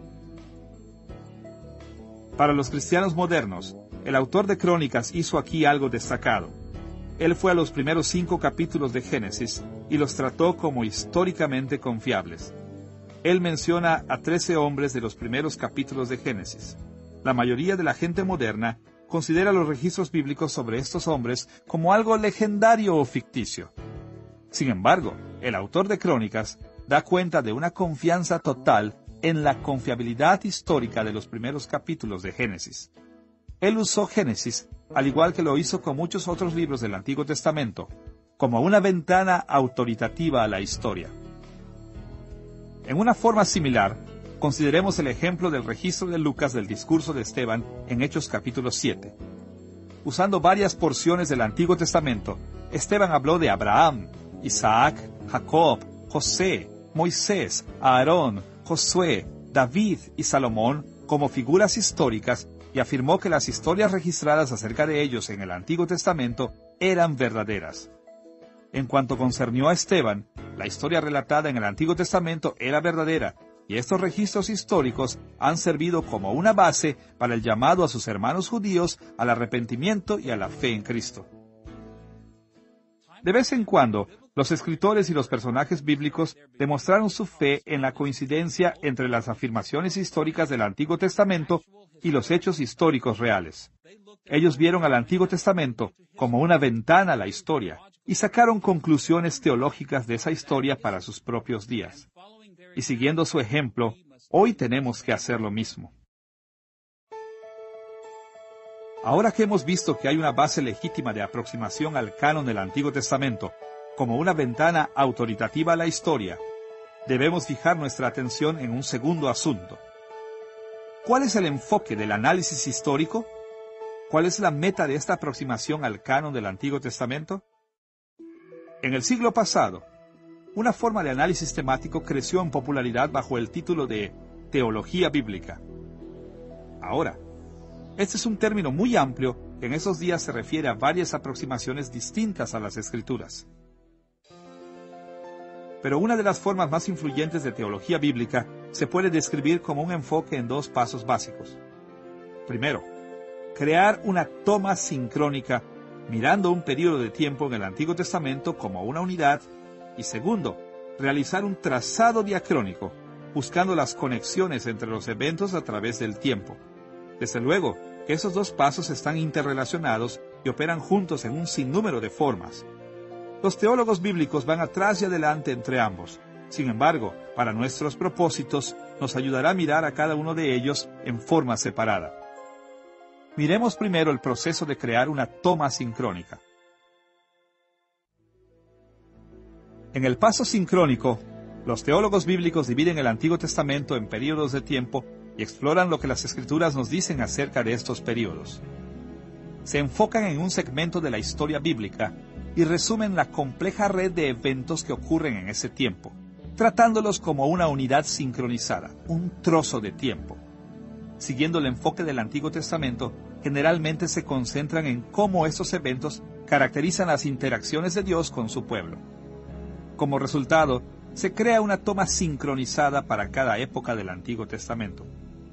Para los cristianos modernos, el autor de Crónicas hizo aquí algo destacado. Él fue a los primeros cinco capítulos de Génesis y los trató como históricamente confiables. Él menciona a trece hombres de los primeros capítulos de Génesis. La mayoría de la gente moderna considera los registros bíblicos sobre estos hombres como algo legendario o ficticio. Sin embargo, el autor de Crónicas da cuenta de una confianza total en la confiabilidad histórica de los primeros capítulos de Génesis. Él usó Génesis, al igual que lo hizo con muchos otros libros del Antiguo Testamento, como una ventana autoritativa a la historia. En una forma similar, consideremos el ejemplo del registro de Lucas del discurso de Esteban en Hechos capítulo siete. Usando varias porciones del Antiguo Testamento, Esteban habló de Abraham, Isaac, Jacob, José, Moisés, Aarón, Josué, David y Salomón como figuras históricas y afirmó que las historias registradas acerca de ellos en el Antiguo Testamento eran verdaderas. En cuanto concernió a Esteban, la historia relatada en el Antiguo Testamento era verdadera, y estos registros históricos han servido como una base para el llamado a sus hermanos judíos al arrepentimiento y a la fe en Cristo. De vez en cuando, los escritores y los personajes bíblicos demostraron su fe en la coincidencia entre las afirmaciones históricas del Antiguo Testamento y los hechos históricos reales. Ellos vieron al Antiguo Testamento como una ventana a la historia y sacaron conclusiones teológicas de esa historia para sus propios días. Y siguiendo su ejemplo, hoy tenemos que hacer lo mismo. Ahora que hemos visto que hay una base legítima de aproximación al canon del Antiguo Testamento, como una ventana autoritativa a la historia, debemos fijar nuestra atención en un segundo asunto. ¿Cuál es el enfoque del análisis histórico? ¿Cuál es la meta de esta aproximación al canon del Antiguo Testamento? En el siglo pasado, una forma de análisis temático creció en popularidad bajo el título de teología bíblica. Ahora, este es un término muy amplio que en esos días se refiere a varias aproximaciones distintas a las Escrituras. Pero una de las formas más influyentes de teología bíblica se puede describir como un enfoque en dos pasos básicos. Primero, crear una toma sincrónica mirando un periodo de tiempo en el Antiguo Testamento como una unidad, y segundo, realizar un trazado diacrónico, buscando las conexiones entre los eventos a través del tiempo. Desde luego que esos dos pasos están interrelacionados y operan juntos en un sinnúmero de formas. Los teólogos bíblicos van atrás y adelante entre ambos. Sin embargo, para nuestros propósitos, nos ayudará a mirar a cada uno de ellos en forma separada. Miremos primero el proceso de crear una toma sincrónica. En el paso sincrónico, los teólogos bíblicos dividen el Antiguo Testamento en períodos de tiempo y exploran lo que las Escrituras nos dicen acerca de estos períodos. Se enfocan en un segmento de la historia bíblica y resumen la compleja red de eventos que ocurren en ese tiempo, tratándolos como una unidad sincronizada, un trozo de tiempo. Siguiendo el enfoque del Antiguo Testamento, generalmente se concentran en cómo estos eventos caracterizan las interacciones de Dios con su pueblo. Como resultado, se crea una toma sincronizada para cada época del Antiguo Testamento.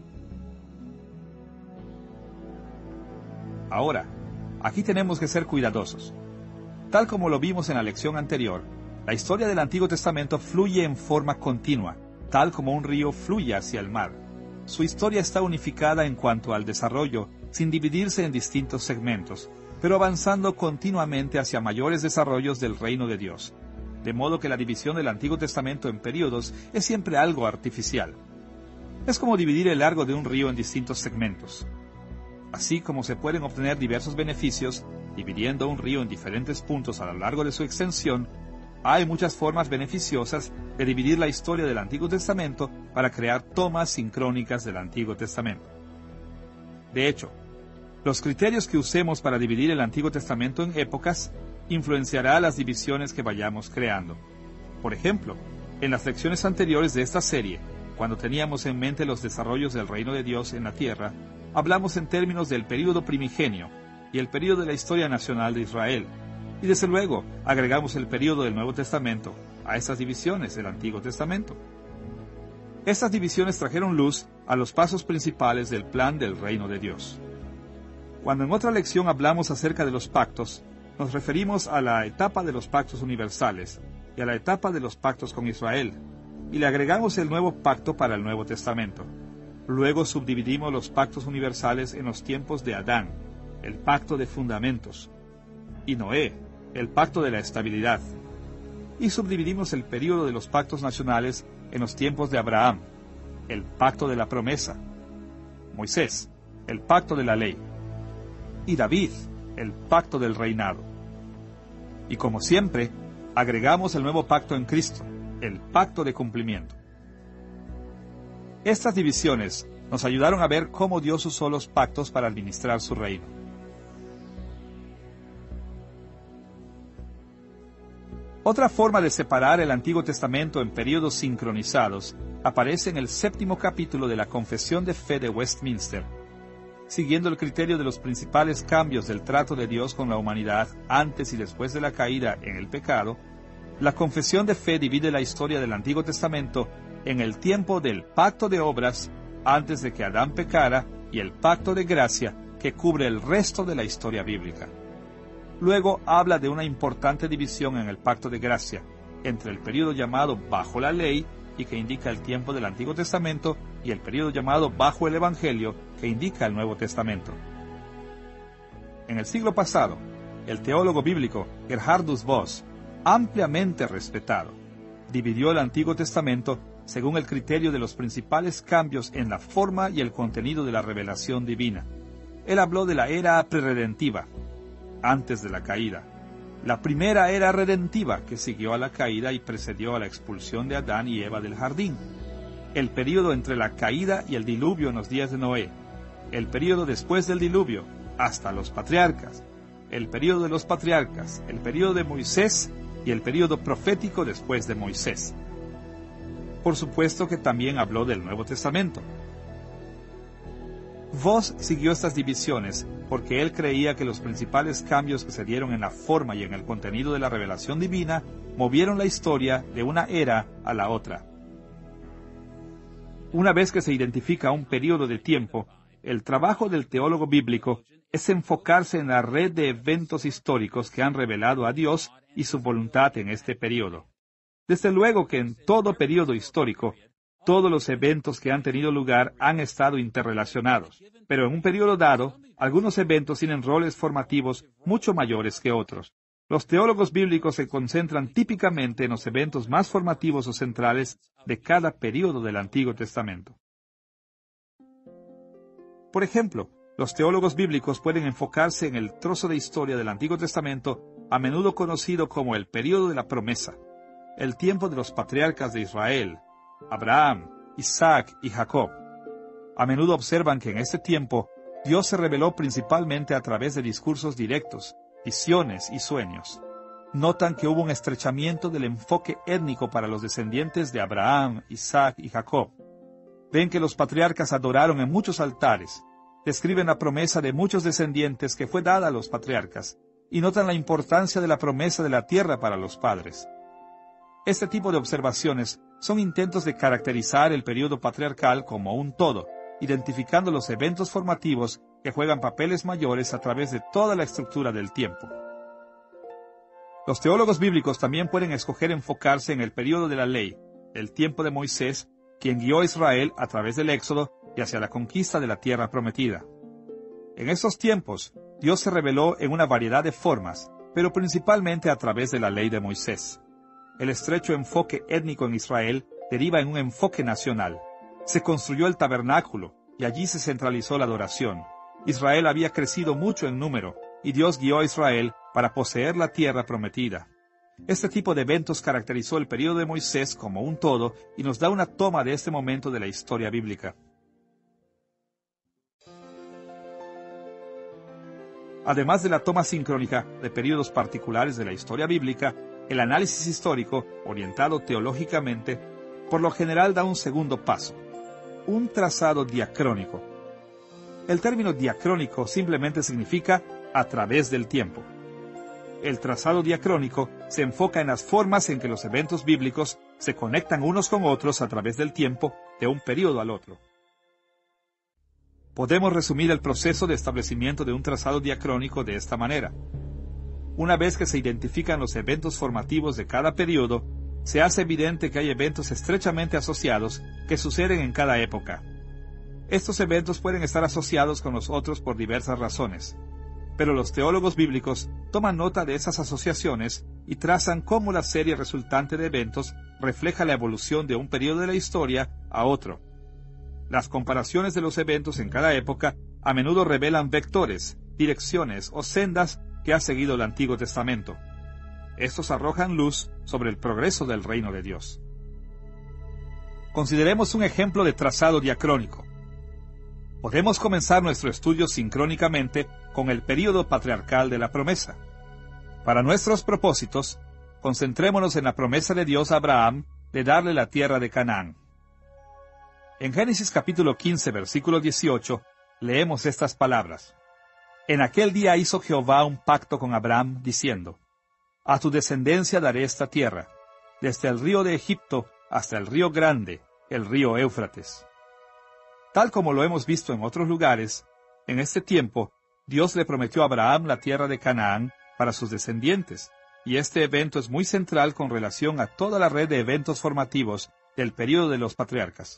Ahora, aquí tenemos que ser cuidadosos. Tal como lo vimos en la lección anterior, la historia del Antiguo Testamento fluye en forma continua, tal como un río fluye hacia el mar. Su historia está unificada en cuanto al desarrollo, sin dividirse en distintos segmentos, pero avanzando continuamente hacia mayores desarrollos del reino de Dios. De modo que la división del Antiguo Testamento en períodos es siempre algo artificial. Es como dividir el largo de un río en distintos segmentos. Así como se pueden obtener diversos beneficios, dividiendo un río en diferentes puntos a lo largo de su extensión, hay muchas formas beneficiosas de dividir la historia del Antiguo Testamento para crear tomas sincrónicas del Antiguo Testamento. De hecho, los criterios que usemos para dividir el Antiguo Testamento en épocas influenciará las divisiones que vayamos creando. Por ejemplo, en las lecciones anteriores de esta serie, cuando teníamos en mente los desarrollos del reino de Dios en la tierra, hablamos en términos del período primigenio y el período de la historia nacional de Israel, y desde luego agregamos el período del Nuevo Testamento a estas divisiones del Antiguo Testamento. Estas divisiones trajeron luz a los pasos principales del plan del reino de Dios. Cuando en otra lección hablamos acerca de los pactos, nos referimos a la etapa de los pactos universales y a la etapa de los pactos con Israel, y le agregamos el nuevo pacto para el Nuevo Testamento. Luego subdividimos los pactos universales en los tiempos de Adán, el pacto de fundamentos, y Noé, el pacto de la estabilidad. Y subdividimos el período de los pactos nacionales en los tiempos de Abraham, el pacto de la promesa, Moisés, el pacto de la ley, y David, el pacto del reinado. Y como siempre, agregamos el nuevo pacto en Cristo, el pacto de cumplimiento. Estas divisiones nos ayudaron a ver cómo Dios usó los pactos para administrar su reino. Otra forma de separar el Antiguo Testamento en períodos sincronizados aparece en el séptimo capítulo de la Confesión de Fe de Westminster. Siguiendo el criterio de los principales cambios del trato de Dios con la humanidad antes y después de la caída en el pecado, la Confesión de Fe divide la historia del Antiguo Testamento en el tiempo del pacto de obras antes de que Adán pecara y el pacto de gracia que cubre el resto de la historia bíblica. Luego habla de una importante división en el pacto de gracia entre el período llamado bajo la ley y que indica el tiempo del Antiguo Testamento y el período llamado bajo el Evangelio que indica el Nuevo Testamento. En el siglo pasado, el teólogo bíblico Gerhardus Voss, ampliamente respetado, dividió el Antiguo Testamento según el criterio de los principales cambios en la forma y el contenido de la revelación divina. Él habló de la era preredentiva, antes de la caída, La primera era redentiva, que siguió a la caída y precedió a la expulsión de Adán y Eva del jardín. El período entre la caída y el diluvio en los días de Noé. El período después del diluvio, hasta los patriarcas. El período de los patriarcas, el período de Moisés y el período profético después de Moisés. Por supuesto que también habló del Nuevo Testamento. Voss siguió estas divisiones porque él creía que los principales cambios que se dieron en la forma y en el contenido de la revelación divina movieron la historia de una era a la otra. Una vez que se identifica un período de tiempo, el trabajo del teólogo bíblico es enfocarse en la red de eventos históricos que han revelado a Dios y su voluntad en este período. Desde luego que en todo período histórico, todos los eventos que han tenido lugar han estado interrelacionados, pero en un período dado, algunos eventos tienen roles formativos mucho mayores que otros. Los teólogos bíblicos se concentran típicamente en los eventos más formativos o centrales de cada período del Antiguo Testamento. Por ejemplo, los teólogos bíblicos pueden enfocarse en el trozo de historia del Antiguo Testamento, a menudo conocido como el período de la promesa, el tiempo de los patriarcas de Israel, Abraham, Isaac y Jacob. A menudo observan que en este tiempo, Dios se reveló principalmente a través de discursos directos, visiones y sueños. Notan que hubo un estrechamiento del enfoque étnico para los descendientes de Abraham, Isaac y Jacob. Ven que los patriarcas adoraron en muchos altares, describen la promesa de muchos descendientes que fue dada a los patriarcas, y notan la importancia de la promesa de la tierra para los padres. Este tipo de observaciones son intentos de caracterizar el período patriarcal como un todo, identificando los eventos formativos que juegan papeles mayores a través de toda la estructura del tiempo. Los teólogos bíblicos también pueden escoger enfocarse en el período de la ley, el tiempo de Moisés, quien guió a Israel a través del Éxodo y hacia la conquista de la tierra prometida. En estos tiempos, Dios se reveló en una variedad de formas, pero principalmente a través de la ley de Moisés. El estrecho enfoque étnico en Israel deriva en un enfoque nacional. Se construyó el tabernáculo, y allí se centralizó la adoración. Israel había crecido mucho en número, y Dios guió a Israel para poseer la tierra prometida. Este tipo de eventos caracterizó el período de Moisés como un todo y nos da una toma de este momento de la historia bíblica. Además de la toma sincrónica de períodos particulares de la historia bíblica, el análisis histórico, orientado teológicamente, por lo general da un segundo paso, un trazado diacrónico. El término diacrónico simplemente significa a través del tiempo. El trazado diacrónico se enfoca en las formas en que los eventos bíblicos se conectan unos con otros a través del tiempo, de un período al otro. Podemos resumir el proceso de establecimiento de un trazado diacrónico de esta manera. Una vez que se identifican los eventos formativos de cada período, se hace evidente que hay eventos estrechamente asociados que suceden en cada época. Estos eventos pueden estar asociados con los otros por diversas razones, pero los teólogos bíblicos toman nota de esas asociaciones y trazan cómo la serie resultante de eventos refleja la evolución de un período de la historia a otro. Las comparaciones de los eventos en cada época a menudo revelan vectores, direcciones o sendas que ha seguido el Antiguo Testamento. Estos arrojan luz sobre el progreso del reino de Dios. Consideremos un ejemplo de trazado diacrónico. Podemos comenzar nuestro estudio sincrónicamente con el período patriarcal de la promesa. Para nuestros propósitos, concentrémonos en la promesa de Dios a Abraham de darle la tierra de Canaán. En Génesis capítulo quince, versículo dieciocho, leemos estas palabras. En aquel día hizo Jehová un pacto con Abraham, diciendo, a tu descendencia daré esta tierra, desde el río de Egipto hasta el río grande, el río Éufrates. Tal como lo hemos visto en otros lugares, en este tiempo, Dios le prometió a Abraham la tierra de Canaán para sus descendientes, y este evento es muy central con relación a toda la red de eventos formativos del período de los patriarcas.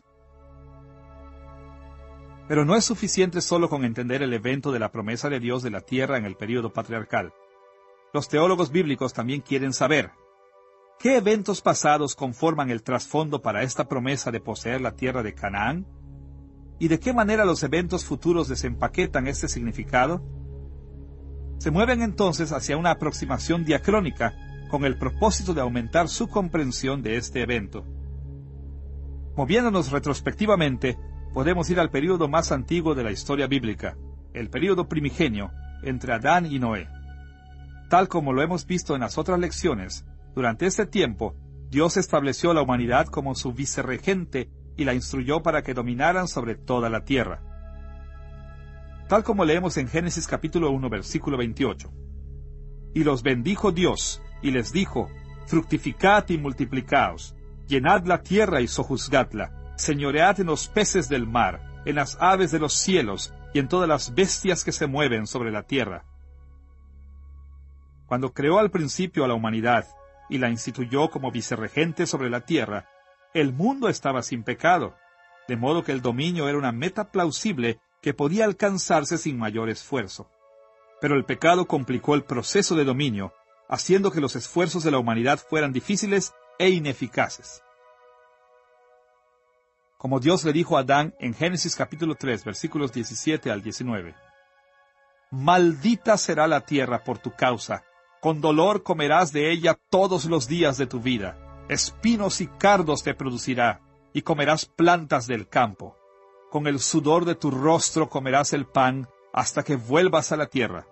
Pero no es suficiente solo con entender el evento de la promesa de Dios de la tierra en el período patriarcal. Los teólogos bíblicos también quieren saber, ¿qué eventos pasados conforman el trasfondo para esta promesa de poseer la tierra de Canaán? ¿Y de qué manera los eventos futuros desempaquetan este significado? Se mueven entonces hacia una aproximación diacrónica con el propósito de aumentar su comprensión de este evento. Moviéndonos retrospectivamente, podemos ir al período más antiguo de la historia bíblica, el período primigenio, entre Adán y Noé. Tal como lo hemos visto en las otras lecciones, durante este tiempo, Dios estableció a la humanidad como su vicerregente y la instruyó para que dominaran sobre toda la tierra. Tal como leemos en Génesis capítulo uno, versículo veintiocho. Y los bendijo Dios, y les dijo, fructificad y multiplicaos, llenad la tierra y sojuzgadla, señoread en los peces del mar, en las aves de los cielos, y en todas las bestias que se mueven sobre la tierra. Cuando creó al principio a la humanidad, y la instituyó como vicerregente sobre la tierra, el mundo estaba sin pecado, de modo que el dominio era una meta plausible que podía alcanzarse sin mayor esfuerzo. Pero el pecado complicó el proceso de dominio, haciendo que los esfuerzos de la humanidad fueran difíciles e ineficaces. Como Dios le dijo a Adán en Génesis capítulo tres, versículos diecisiete al diecinueve. Maldita será la tierra por tu causa, con dolor comerás de ella todos los días de tu vida, espinos y cardos te producirá, y comerás plantas del campo. Con el sudor de tu rostro comerás el pan, hasta que vuelvas a la tierra.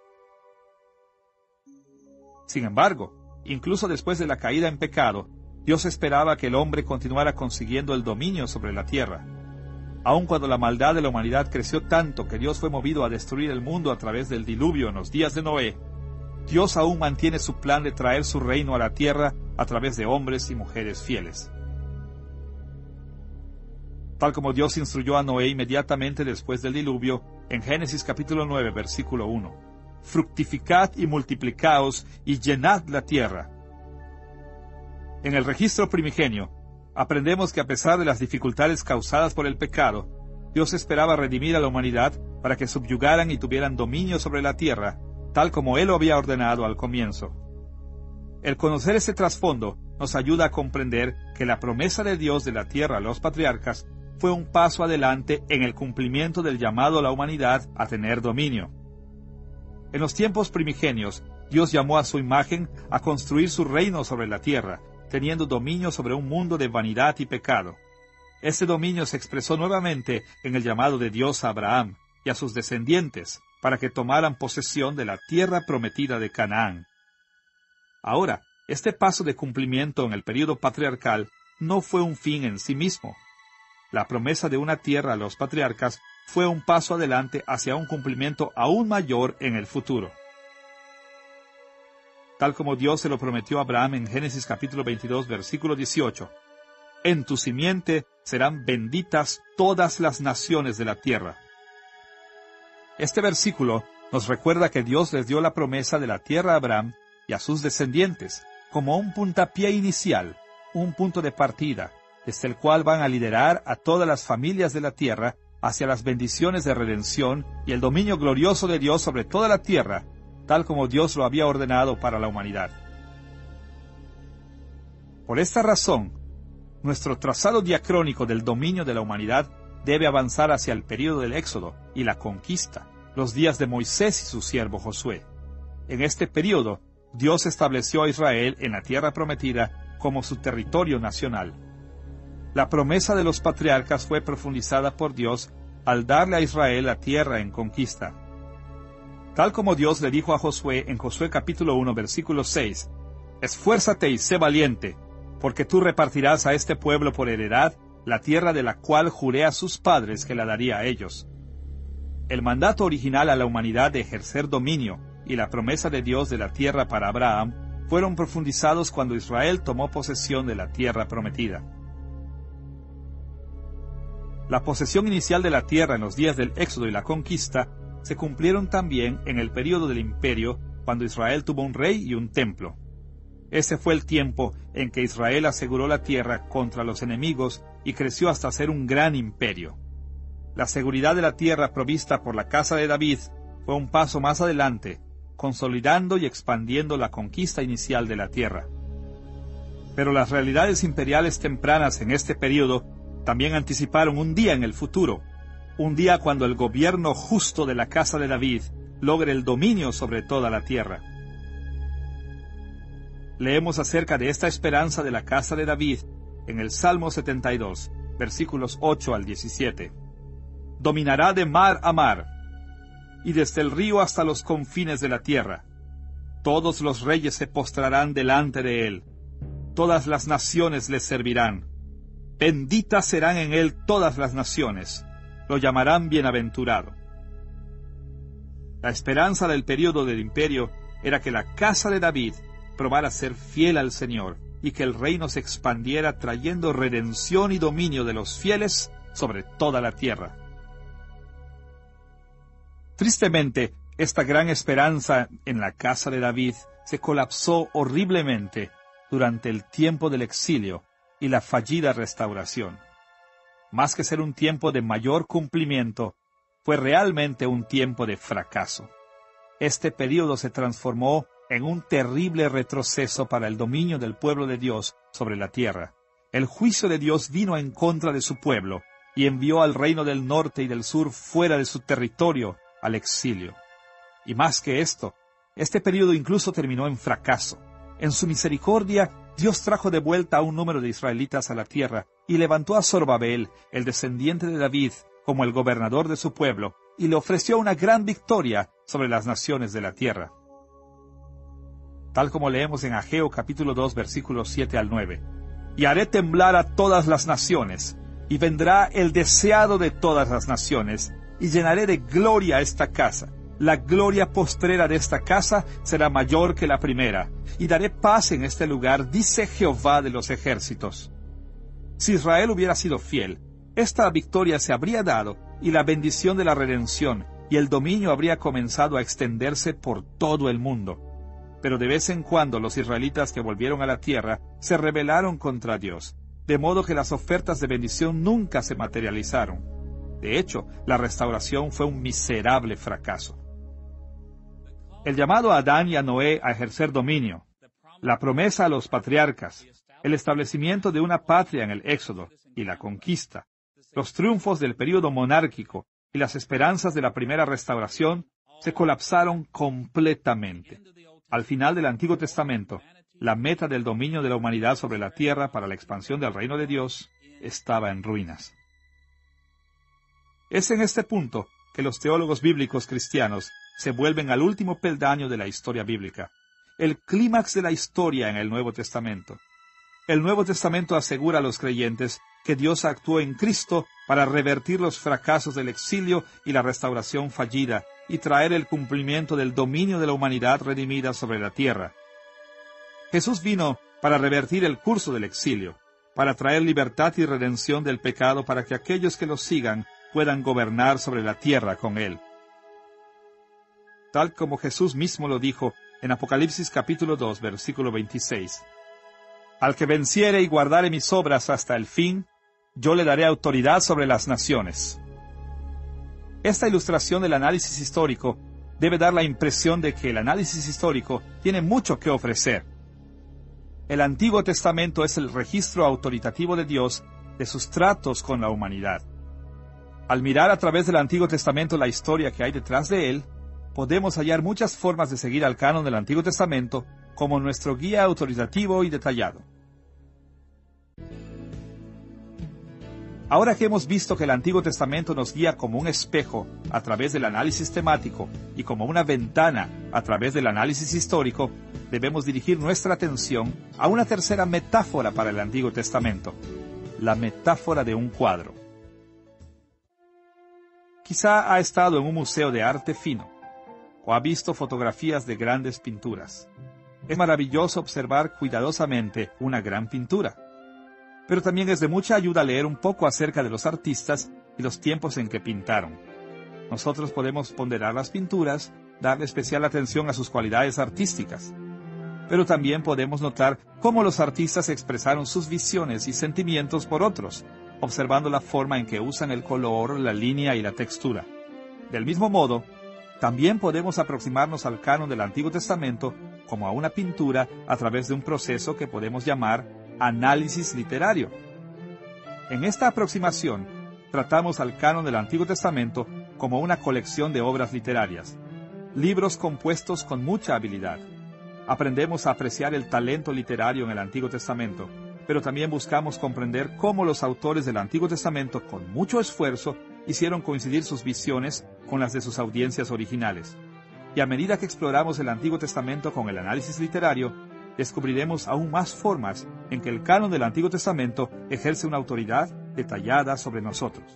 Sin embargo, incluso después de la caída en pecado, Dios esperaba que el hombre continuara consiguiendo el dominio sobre la tierra. Aun cuando la maldad de la humanidad creció tanto que Dios fue movido a destruir el mundo a través del diluvio en los días de Noé, Dios aún mantiene su plan de traer su reino a la tierra a través de hombres y mujeres fieles. Tal como Dios instruyó a Noé inmediatamente después del diluvio, en Génesis capítulo nueve, versículo uno. Fructificad y multiplicaos y llenad la tierra. En el registro primigenio, aprendemos que a pesar de las dificultades causadas por el pecado, Dios esperaba redimir a la humanidad para que subyugaran y tuvieran dominio sobre la tierra, tal como Él lo había ordenado al comienzo. El conocer ese trasfondo nos ayuda a comprender que la promesa de Dios de la tierra a los patriarcas fue un paso adelante en el cumplimiento del llamado a la humanidad a tener dominio. En los tiempos primigenios, Dios llamó a su imagen a construir su reino sobre la tierra, teniendo dominio sobre un mundo de vanidad y pecado. Este dominio se expresó nuevamente en el llamado de Dios a Abraham y a sus descendientes, para que tomaran posesión de la tierra prometida de Canaán. Ahora, este paso de cumplimiento en el período patriarcal no fue un fin en sí mismo. La promesa de una tierra a los patriarcas fue un paso adelante hacia un cumplimiento aún mayor en el futuro. Tal como Dios se lo prometió a Abraham en Génesis capítulo veintidós, versículo dieciocho. En tu simiente serán benditas todas las naciones de la tierra. Este versículo nos recuerda que Dios les dio la promesa de la tierra a Abraham y a sus descendientes, como un puntapié inicial, un punto de partida, desde el cual van a liderar a todas las familias de la tierra hacia las bendiciones de redención y el dominio glorioso de Dios sobre toda la tierra, tal como Dios lo había ordenado para la humanidad. Por esta razón, nuestro trazado diacrónico del dominio de la humanidad debe avanzar hacia el período del Éxodo y la conquista, los días de Moisés y su siervo Josué. En este período, Dios estableció a Israel en la tierra prometida como su territorio nacional. La promesa de los patriarcas fue profundizada por Dios al darle a Israel la tierra en conquista. Tal como Dios le dijo a Josué en Josué capítulo uno, versículo seis, «Esfuérzate y sé valiente, porque tú repartirás a este pueblo por heredad la tierra de la cual juré a sus padres que la daría a ellos». El mandato original a la humanidad de ejercer dominio y la promesa de Dios de la tierra para Abraham fueron profundizados cuando Israel tomó posesión de la tierra prometida. La posesión inicial de la tierra en los días del Éxodo y la conquista se cumplieron también en el período del imperio, cuando Israel tuvo un rey y un templo. Ese fue el tiempo en que Israel aseguró la tierra contra los enemigos y creció hasta ser un gran imperio. La seguridad de la tierra provista por la casa de David fue un paso más adelante, consolidando y expandiendo la conquista inicial de la tierra. Pero las realidades imperiales tempranas en este período también anticiparon un día en el futuro, un día cuando el gobierno justo de la casa de David logre el dominio sobre toda la tierra. Leemos acerca de esta esperanza de la casa de David en el Salmo setenta y dos, versículos ocho al diecisiete. Dominará de mar a mar, y desde el río hasta los confines de la tierra. Todos los reyes se postrarán delante de él. Todas las naciones le servirán. Benditas serán en él todas las naciones. Lo llamarán bienaventurado. La esperanza del período del imperio era que la casa de David probara ser fiel al Señor y que el reino se expandiera trayendo redención y dominio de los fieles sobre toda la tierra. Tristemente, esta gran esperanza en la casa de David se colapsó horriblemente durante el tiempo del exilio y la fallida restauración. Más que ser un tiempo de mayor cumplimiento, fue realmente un tiempo de fracaso. Este período se transformó en un terrible retroceso para el dominio del pueblo de Dios sobre la tierra. El juicio de Dios vino en contra de su pueblo y envió al reino del norte y del sur fuera de su territorio al exilio. Y más que esto, este período incluso terminó en fracaso. En su misericordia, Dios trajo de vuelta a un número de israelitas a la tierra y levantó a Zorobabel, el descendiente de David, como el gobernador de su pueblo, y le ofreció una gran victoria sobre las naciones de la tierra. Tal como leemos en Ageo capítulo dos, versículos siete al nueve. Y haré temblar a todas las naciones, y vendrá el deseado de todas las naciones, y llenaré de gloria esta casa. La gloria postrera de esta casa será mayor que la primera, y daré paz en este lugar, dice Jehová de los ejércitos. Si Israel hubiera sido fiel, esta victoria se habría dado, y la bendición de la redención y el dominio habría comenzado a extenderse por todo el mundo. Pero de vez en cuando los israelitas que volvieron a la tierra se rebelaron contra Dios, de modo que las ofertas de bendición nunca se materializaron. De hecho, la restauración fue un miserable fracaso. El llamado a Adán y a Noé a ejercer dominio, la promesa a los patriarcas, el establecimiento de una patria en el Éxodo y la conquista, los triunfos del período monárquico y las esperanzas de la primera restauración se colapsaron completamente. Al final del Antiguo Testamento, la meta del dominio de la humanidad sobre la tierra para la expansión del reino de Dios estaba en ruinas. Es en este punto que los teólogos bíblicos cristianos se vuelven al último peldaño de la historia bíblica, el clímax de la historia en el Nuevo Testamento. El Nuevo Testamento asegura a los creyentes que Dios actuó en Cristo para revertir los fracasos del exilio y la restauración fallida, y traer el cumplimiento del dominio de la humanidad redimida sobre la tierra. Jesús vino para revertir el curso del exilio, para traer libertad y redención del pecado para que aquellos que lo sigan puedan gobernar sobre la tierra con Él. Tal como Jesús mismo lo dijo en Apocalipsis capítulo dos, versículo veintiséis. Al que venciere y guardare mis obras hasta el fin, yo le daré autoridad sobre las naciones. Esta ilustración del análisis histórico debe dar la impresión de que el análisis histórico tiene mucho que ofrecer. El Antiguo Testamento es el registro autoritativo de Dios de sus tratos con la humanidad. Al mirar a través del Antiguo Testamento la historia que hay detrás de él, podemos hallar muchas formas de seguir al canon del Antiguo Testamento como nuestro guía autoritativo y detallado. Ahora que hemos visto que el Antiguo Testamento nos guía como un espejo a través del análisis temático y como una ventana a través del análisis histórico, debemos dirigir nuestra atención a una tercera metáfora para el Antiguo Testamento, la metáfora de un cuadro. Quizá ha estado en un museo de arte fino, o ha visto fotografías de grandes pinturas. Es maravilloso observar cuidadosamente una gran pintura. Pero también es de mucha ayuda leer un poco acerca de los artistas y los tiempos en que pintaron. Nosotros podemos ponderar las pinturas, darle especial atención a sus cualidades artísticas. Pero también podemos notar cómo los artistas expresaron sus visiones y sentimientos por otros, observando la forma en que usan el color, la línea y la textura. Del mismo modo, también podemos aproximarnos al canon del Antiguo Testamento como a una pintura a través de un proceso que podemos llamar análisis literario. En esta aproximación, tratamos al canon del Antiguo Testamento como una colección de obras literarias. libros compuestos con mucha habilidad. Aprendemos a apreciar el talento literario en el Antiguo Testamento, pero también buscamos comprender cómo los autores del Antiguo Testamento, con mucho esfuerzo, hicieron coincidir sus visiones con las de sus audiencias originales. Y a medida que exploramos el Antiguo Testamento con el análisis literario, descubriremos aún más formas en que el canon del Antiguo Testamento ejerce una autoridad detallada sobre nosotros.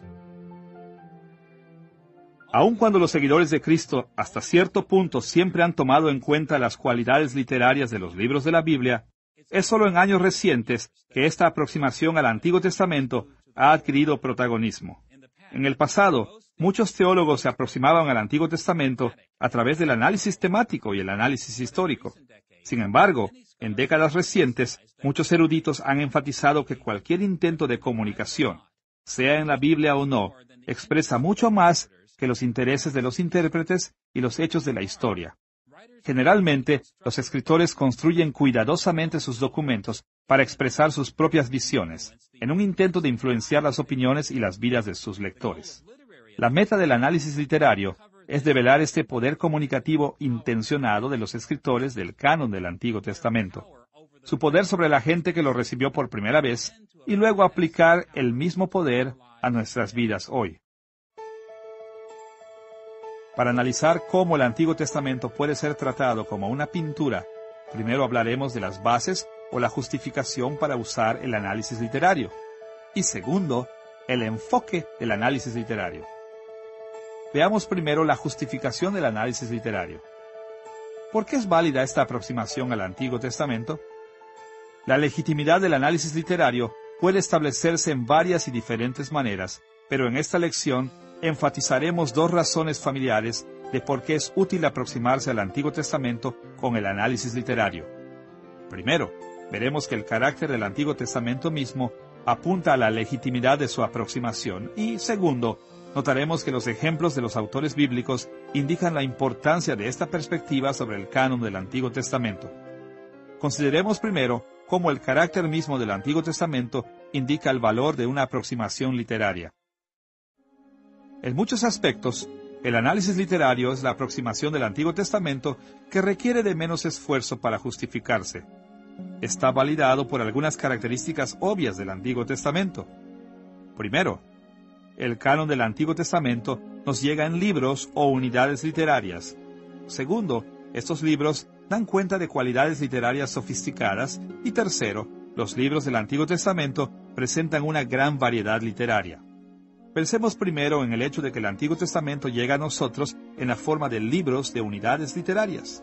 Aun cuando los seguidores de Cristo hasta cierto punto siempre han tomado en cuenta las cualidades literarias de los libros de la Biblia, es solo en años recientes que esta aproximación al Antiguo Testamento ha adquirido protagonismo. En el pasado, muchos teólogos se aproximaban al Antiguo Testamento a través del análisis temático y el análisis histórico. Sin embargo, en décadas recientes, muchos eruditos han enfatizado que cualquier intento de comunicación, sea en la Biblia o no, expresa mucho más que los intereses de los intérpretes y los hechos de la historia. Generalmente, los escritores construyen cuidadosamente sus documentos para expresar sus propias visiones, en un intento de influenciar las opiniones y las vidas de sus lectores. La meta del análisis literario es develar este poder comunicativo intencionado de los escritores del canon del Antiguo Testamento, su poder sobre la gente que lo recibió por primera vez, y luego aplicar el mismo poder a nuestras vidas hoy. Para analizar cómo el Antiguo Testamento puede ser tratado como una pintura, primero hablaremos de las bases o la justificación para usar el análisis literario, y segundo, el enfoque del análisis literario. Veamos primero la justificación del análisis literario. ¿Por qué es válida esta aproximación al Antiguo Testamento? La legitimidad del análisis literario puede establecerse en varias y diferentes maneras, pero en esta lección enfatizaremos dos razones familiares de por qué es útil aproximarse al Antiguo Testamento con el análisis literario. Primero, veremos que el carácter del Antiguo Testamento mismo apunta a la legitimidad de su aproximación, y segundo, notaremos que los ejemplos de los autores bíblicos indican la importancia de esta perspectiva sobre el canon del Antiguo Testamento. Consideremos primero cómo el carácter mismo del Antiguo Testamento indica el valor de una aproximación literaria. En muchos aspectos, el análisis literario es la aproximación del Antiguo Testamento que requiere de menos esfuerzo para justificarse. Está validado por algunas características obvias del Antiguo Testamento. Primero, el canon del Antiguo Testamento nos llega en libros o unidades literarias. Segundo, estos libros dan cuenta de cualidades literarias sofisticadas. Y tercero, los libros del Antiguo Testamento presentan una gran variedad literaria. Pensemos primero en el hecho de que el Antiguo Testamento llega a nosotros en la forma de libros de unidades literarias.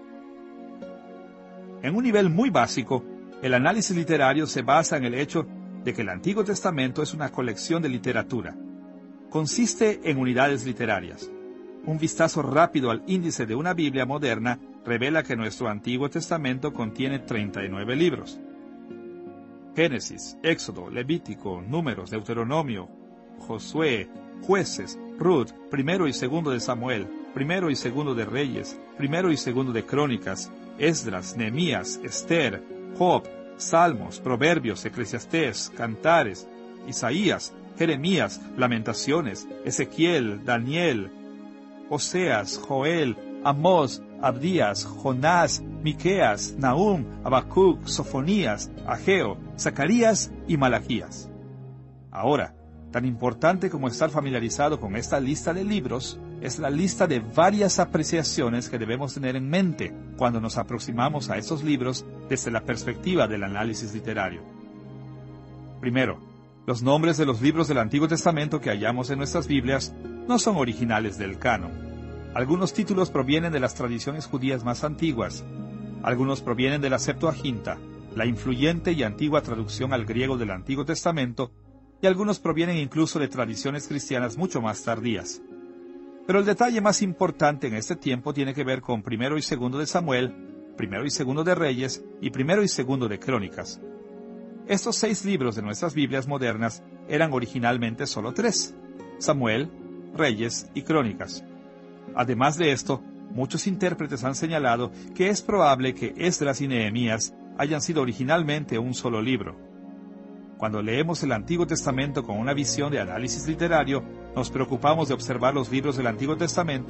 En un nivel muy básico, el análisis literario se basa en el hecho de que el Antiguo Testamento es una colección de literatura. Consiste en unidades literarias. Un vistazo rápido al índice de una Biblia moderna revela que nuestro Antiguo Testamento contiene treinta y nueve libros. Génesis, Éxodo, Levítico, Números, Deuteronomio, Josué, Jueces, Ruth, Primero y Segundo de Samuel, Primero y Segundo de Reyes, Primero y Segundo de Crónicas, Esdras, Nehemías, Esther, Job, Salmos, Proverbios, Eclesiastés, Cantares, Isaías, Jeremías, Lamentaciones, Ezequiel, Daniel, Oseas, Joel, Amós, Abdías, Jonás, Miqueas, Nahum, Habacuc, Sofonías, Ageo, Zacarías y Malaquías. Ahora, tan importante como estar familiarizado con esta lista de libros, es la lista de varias apreciaciones que debemos tener en mente cuando nos aproximamos a estos libros desde la perspectiva del análisis literario. Primero, los nombres de los libros del Antiguo Testamento que hallamos en nuestras Biblias no son originales del canon. Algunos títulos provienen de las tradiciones judías más antiguas. Algunos provienen de la Septuaginta, la influyente y antigua traducción al griego del Antiguo Testamento, y algunos provienen incluso de tradiciones cristianas mucho más tardías. Pero el detalle más importante en este tiempo tiene que ver con Primero y Segundo de Samuel, Primero y Segundo de Reyes y Primero y Segundo de Crónicas. Estos seis libros de nuestras Biblias modernas eran originalmente solo tres: Samuel, Reyes y Crónicas. Además de esto, muchos intérpretes han señalado que es probable que Esdras y Nehemías hayan sido originalmente un solo libro. Cuando leemos el Antiguo Testamento con una visión de análisis literario, nos preocupamos de observar los libros del Antiguo Testamento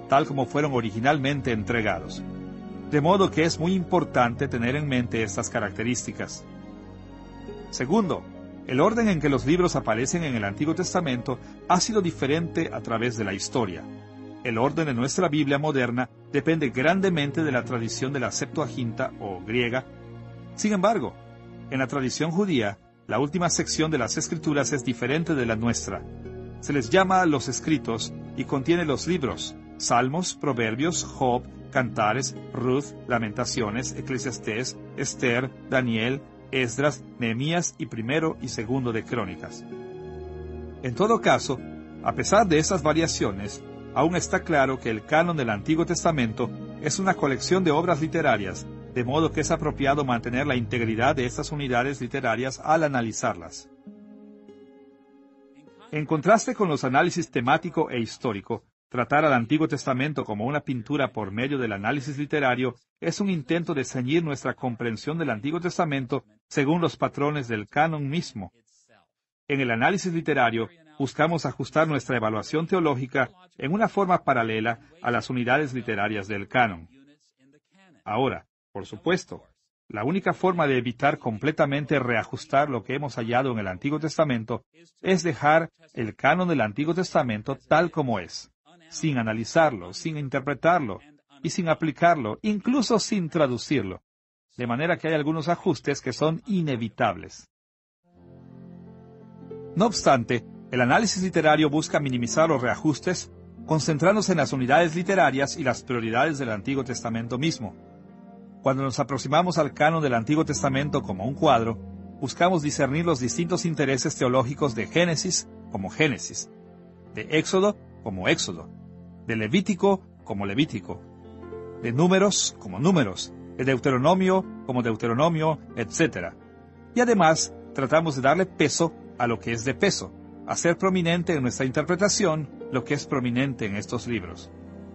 tal como fueron originalmente entregados. De modo que es muy importante tener en mente estas características. Segundo, el orden en que los libros aparecen en el Antiguo Testamento ha sido diferente a través de la historia. El orden de nuestra Biblia moderna depende grandemente de la tradición de la Septuaginta o griega. Sin embargo, en la tradición judía, la última sección de las Escrituras es diferente de la nuestra. Se les llama los Escritos y contiene los libros: Salmos, Proverbios, Job, Cantares, Ruth, Lamentaciones, Eclesiastés, Esther, Daniel, Esdras, Nehemías y primero y segundo de Crónicas. En todo caso, a pesar de estas variaciones, aún está claro que el canon del Antiguo Testamento es una colección de obras literarias, de modo que es apropiado mantener la integridad de estas unidades literarias al analizarlas. En contraste con los análisis temático e histórico, tratar al Antiguo Testamento como una pintura por medio del análisis literario es un intento de ceñir nuestra comprensión del Antiguo Testamento según los patrones del canon mismo. En el análisis literario, buscamos ajustar nuestra evaluación teológica en una forma paralela a las unidades literarias del canon. Ahora, por supuesto, la única forma de evitar completamente reajustar lo que hemos hallado en el Antiguo Testamento es dejar el canon del Antiguo Testamento tal como es, sin analizarlo, sin interpretarlo y sin aplicarlo, incluso sin traducirlo, de manera que hay algunos ajustes que son inevitables. No obstante, el análisis literario busca minimizar los reajustes, concentrándose en las unidades literarias y las prioridades del Antiguo Testamento mismo. Cuando nos aproximamos al canon del Antiguo Testamento como un cuadro, buscamos discernir los distintos intereses teológicos de Génesis como Génesis, de Éxodo como Éxodo, de Levítico como Levítico, de Números como Números, de Deuteronomio como Deuteronomio, etcétera. Y además, tratamos de darle peso a lo que es de peso, hacer prominente en nuestra interpretación lo que es prominente en estos libros.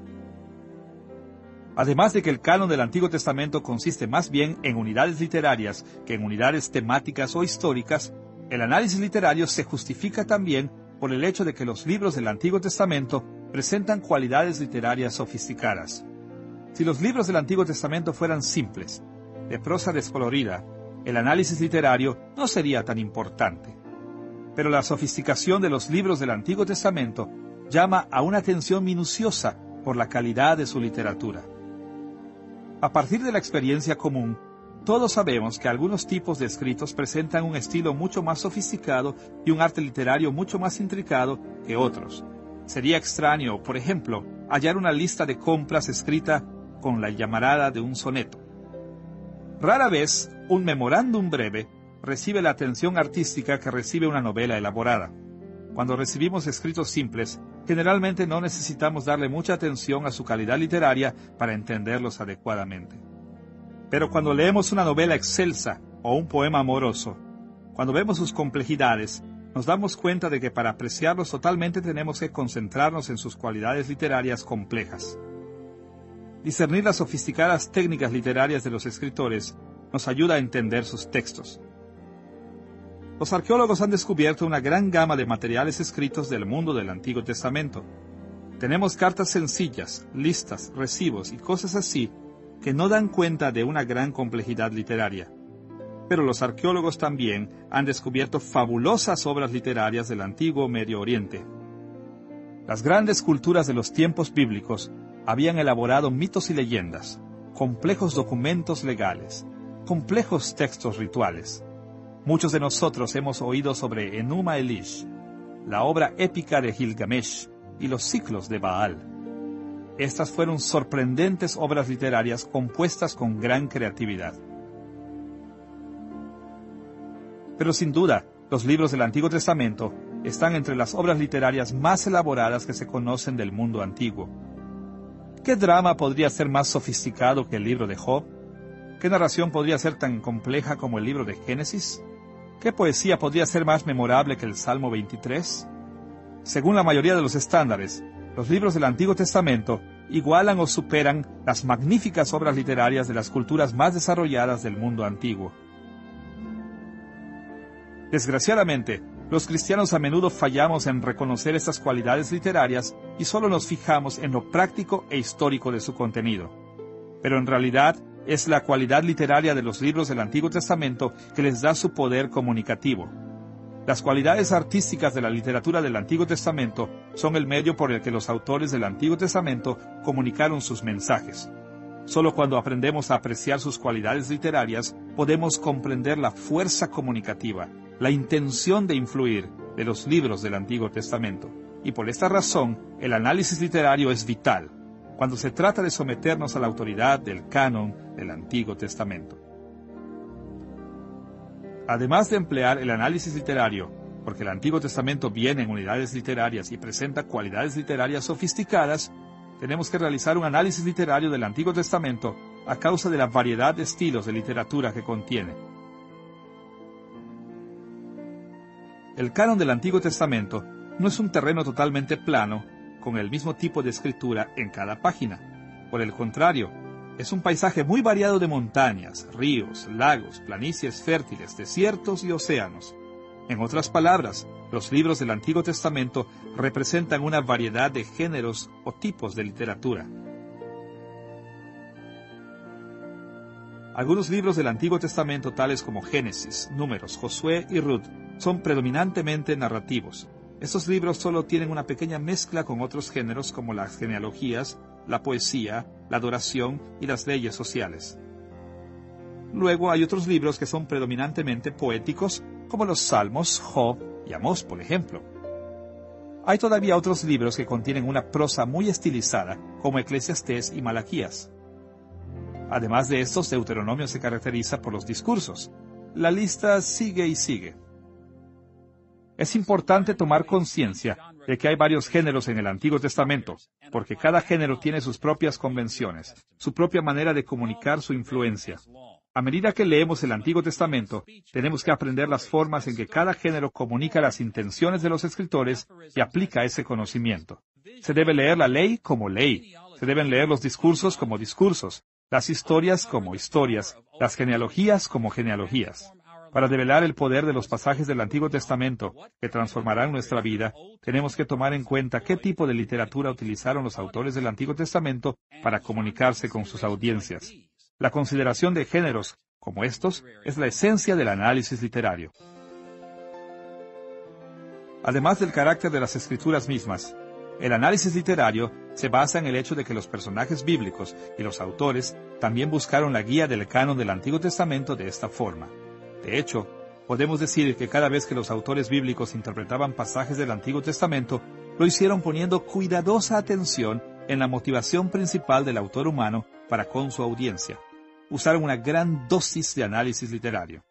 Además de que el canon del Antiguo Testamento consiste más bien en unidades literarias que en unidades temáticas o históricas, el análisis literario se justifica también por el hecho de que los libros del Antiguo Testamento presentan cualidades literarias sofisticadas. Si los libros del Antiguo Testamento fueran simples, de prosa descolorida, el análisis literario no sería tan importante. Pero la sofisticación de los libros del Antiguo Testamento llama a una atención minuciosa por la calidad de su literatura. A partir de la experiencia común, todos sabemos que algunos tipos de escritos presentan un estilo mucho más sofisticado y un arte literario mucho más intricado que otros. Sería extraño, por ejemplo, hallar una lista de compras escrita con la llamarada de un soneto. Rara vez, un memorándum breve recibe la atención artística que recibe una novela elaborada. Cuando recibimos escritos simples, generalmente no necesitamos darle mucha atención a su calidad literaria para entenderlos adecuadamente. Pero cuando leemos una novela excelsa o un poema amoroso, cuando vemos sus complejidades, nos damos cuenta de que para apreciarlos totalmente tenemos que concentrarnos en sus cualidades literarias complejas. Discernir las sofisticadas técnicas literarias de los escritores nos ayuda a entender sus textos. Los arqueólogos han descubierto una gran gama de materiales escritos del mundo del Antiguo Testamento. Tenemos cartas sencillas, listas, recibos y cosas así que no dan cuenta de una gran complejidad literaria. Pero los arqueólogos también han descubierto fabulosas obras literarias del antiguo Medio Oriente. Las grandes culturas de los tiempos bíblicos habían elaborado mitos y leyendas, complejos documentos legales, complejos textos rituales. Muchos de nosotros hemos oído sobre Enuma Elish, la obra épica de Gilgamesh y los ciclos de Baal. Estas fueron sorprendentes obras literarias compuestas con gran creatividad. Pero sin duda, los libros del Antiguo Testamento están entre las obras literarias más elaboradas que se conocen del mundo antiguo. ¿Qué drama podría ser más sofisticado que el libro de Job? ¿Qué narración podría ser tan compleja como el libro de Génesis? ¿Qué poesía podría ser más memorable que el Salmo veintitrés? Según la mayoría de los estándares, los libros del Antiguo Testamento igualan o superan las magníficas obras literarias de las culturas más desarrolladas del mundo antiguo. Desgraciadamente, Los cristianos a menudo fallamos en reconocer estas cualidades literarias y solo nos fijamos en lo práctico e histórico de su contenido. Pero en realidad es la cualidad literaria de los libros del Antiguo Testamento que les da su poder comunicativo. Las cualidades artísticas de la literatura del Antiguo Testamento son el medio por el que los autores del Antiguo Testamento comunicaron sus mensajes. Solo cuando aprendemos a apreciar sus cualidades literarias podemos comprender la fuerza comunicativa, la intención de influir de los libros del Antiguo Testamento. Y por esta razón, el análisis literario es vital cuando se trata de someternos a la autoridad del canon del Antiguo Testamento. Además de emplear el análisis literario, porque el Antiguo Testamento viene en unidades literarias y presenta cualidades literarias sofisticadas, tenemos que realizar un análisis literario del Antiguo Testamento a causa de la variedad de estilos de literatura que contiene. El canon del Antiguo Testamento no es un terreno totalmente plano, con el mismo tipo de escritura en cada página. Por el contrario, es un paisaje muy variado de montañas, ríos, lagos, planicies fértiles, desiertos y océanos. En otras palabras, los libros del Antiguo Testamento representan una variedad de géneros o tipos de literatura. Algunos libros del Antiguo Testamento, tales como Génesis, Números, Josué y Ruth, son predominantemente narrativos. Estos libros solo tienen una pequeña mezcla con otros géneros como las genealogías, la poesía, la adoración y las leyes sociales. Luego hay otros libros que son predominantemente poéticos, como los Salmos, Job y Amós, por ejemplo. Hay todavía otros libros que contienen una prosa muy estilizada, como Eclesiastés y Malaquías. Además de estos, Deuteronomio se caracteriza por los discursos. La lista sigue y sigue. Es importante tomar conciencia de que hay varios géneros en el Antiguo Testamento, porque cada género tiene sus propias convenciones, su propia manera de comunicar su influencia. A medida que leemos el Antiguo Testamento, tenemos que aprender las formas en que cada género comunica las intenciones de los escritores y aplica ese conocimiento. Se debe leer la ley como ley, se deben leer los discursos como discursos, las historias como historias, las genealogías como genealogías. Para develar el poder de los pasajes del Antiguo Testamento que transformarán nuestra vida, tenemos que tomar en cuenta qué tipo de literatura utilizaron los autores del Antiguo Testamento para comunicarse con sus audiencias. La consideración de géneros como estos es la esencia del análisis literario. Además del carácter de las escrituras mismas, el análisis literario se basa en el hecho de que los personajes bíblicos y los autores también buscaron la guía del canon del Antiguo Testamento de esta forma. De hecho, podemos decir que cada vez que los autores bíblicos interpretaban pasajes del Antiguo Testamento, lo hicieron poniendo cuidadosa atención en la motivación principal del autor humano para con su audiencia. Usaron una gran dosis de análisis literario.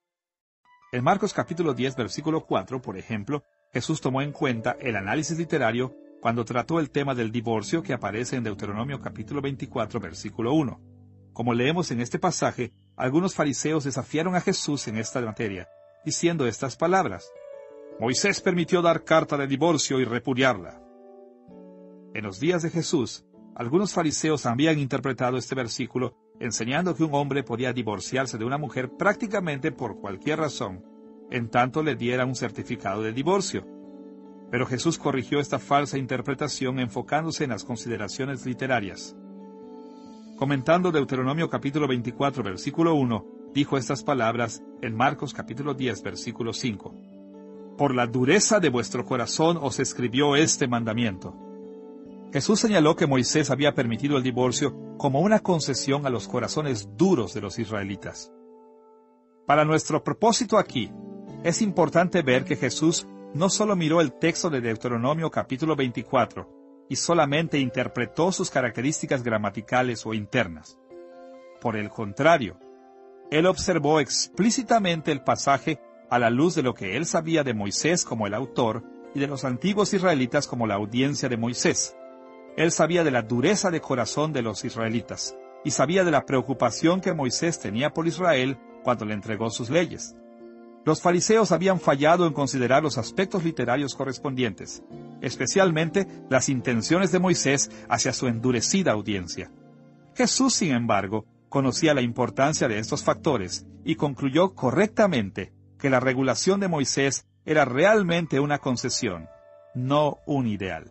En Marcos capítulo diez, versículo cuatro, por ejemplo, Jesús tomó en cuenta el análisis literario cuando trató el tema del divorcio que aparece en Deuteronomio capítulo veinticuatro, versículo uno. Como leemos en este pasaje, algunos fariseos desafiaron a Jesús en esta materia, diciendo estas palabras: Moisés permitió dar carta de divorcio y repudiarla. En los días de Jesús, algunos fariseos habían interpretado este versículo enseñando que un hombre podía divorciarse de una mujer prácticamente por cualquier razón, en tanto le diera un certificado de divorcio. Pero Jesús corrigió esta falsa interpretación enfocándose en las consideraciones literarias. Comentando Deuteronomio capítulo veinticuatro, versículo uno, dijo estas palabras en Marcos capítulo diez, versículo cinco. Por la dureza de vuestro corazón os escribió este mandamiento. Jesús señaló que Moisés había permitido el divorcio como una concesión a los corazones duros de los israelitas. Para nuestro propósito aquí, es importante ver que Jesús no solo miró el texto de Deuteronomio capítulo veinticuatro y solamente interpretó sus características gramaticales o internas. Por el contrario, Él observó explícitamente el pasaje a la luz de lo que Él sabía de Moisés como el autor y de los antiguos israelitas como la audiencia de Moisés. Él sabía de la dureza de corazón de los israelitas y sabía de la preocupación que Moisés tenía por Israel cuando le entregó sus leyes. Los fariseos habían fallado en considerar los aspectos literarios correspondientes, especialmente las intenciones de Moisés hacia su endurecida audiencia. Jesús, sin embargo, conocía la importancia de estos factores y concluyó correctamente que la regulación de Moisés era realmente una concesión, no un ideal.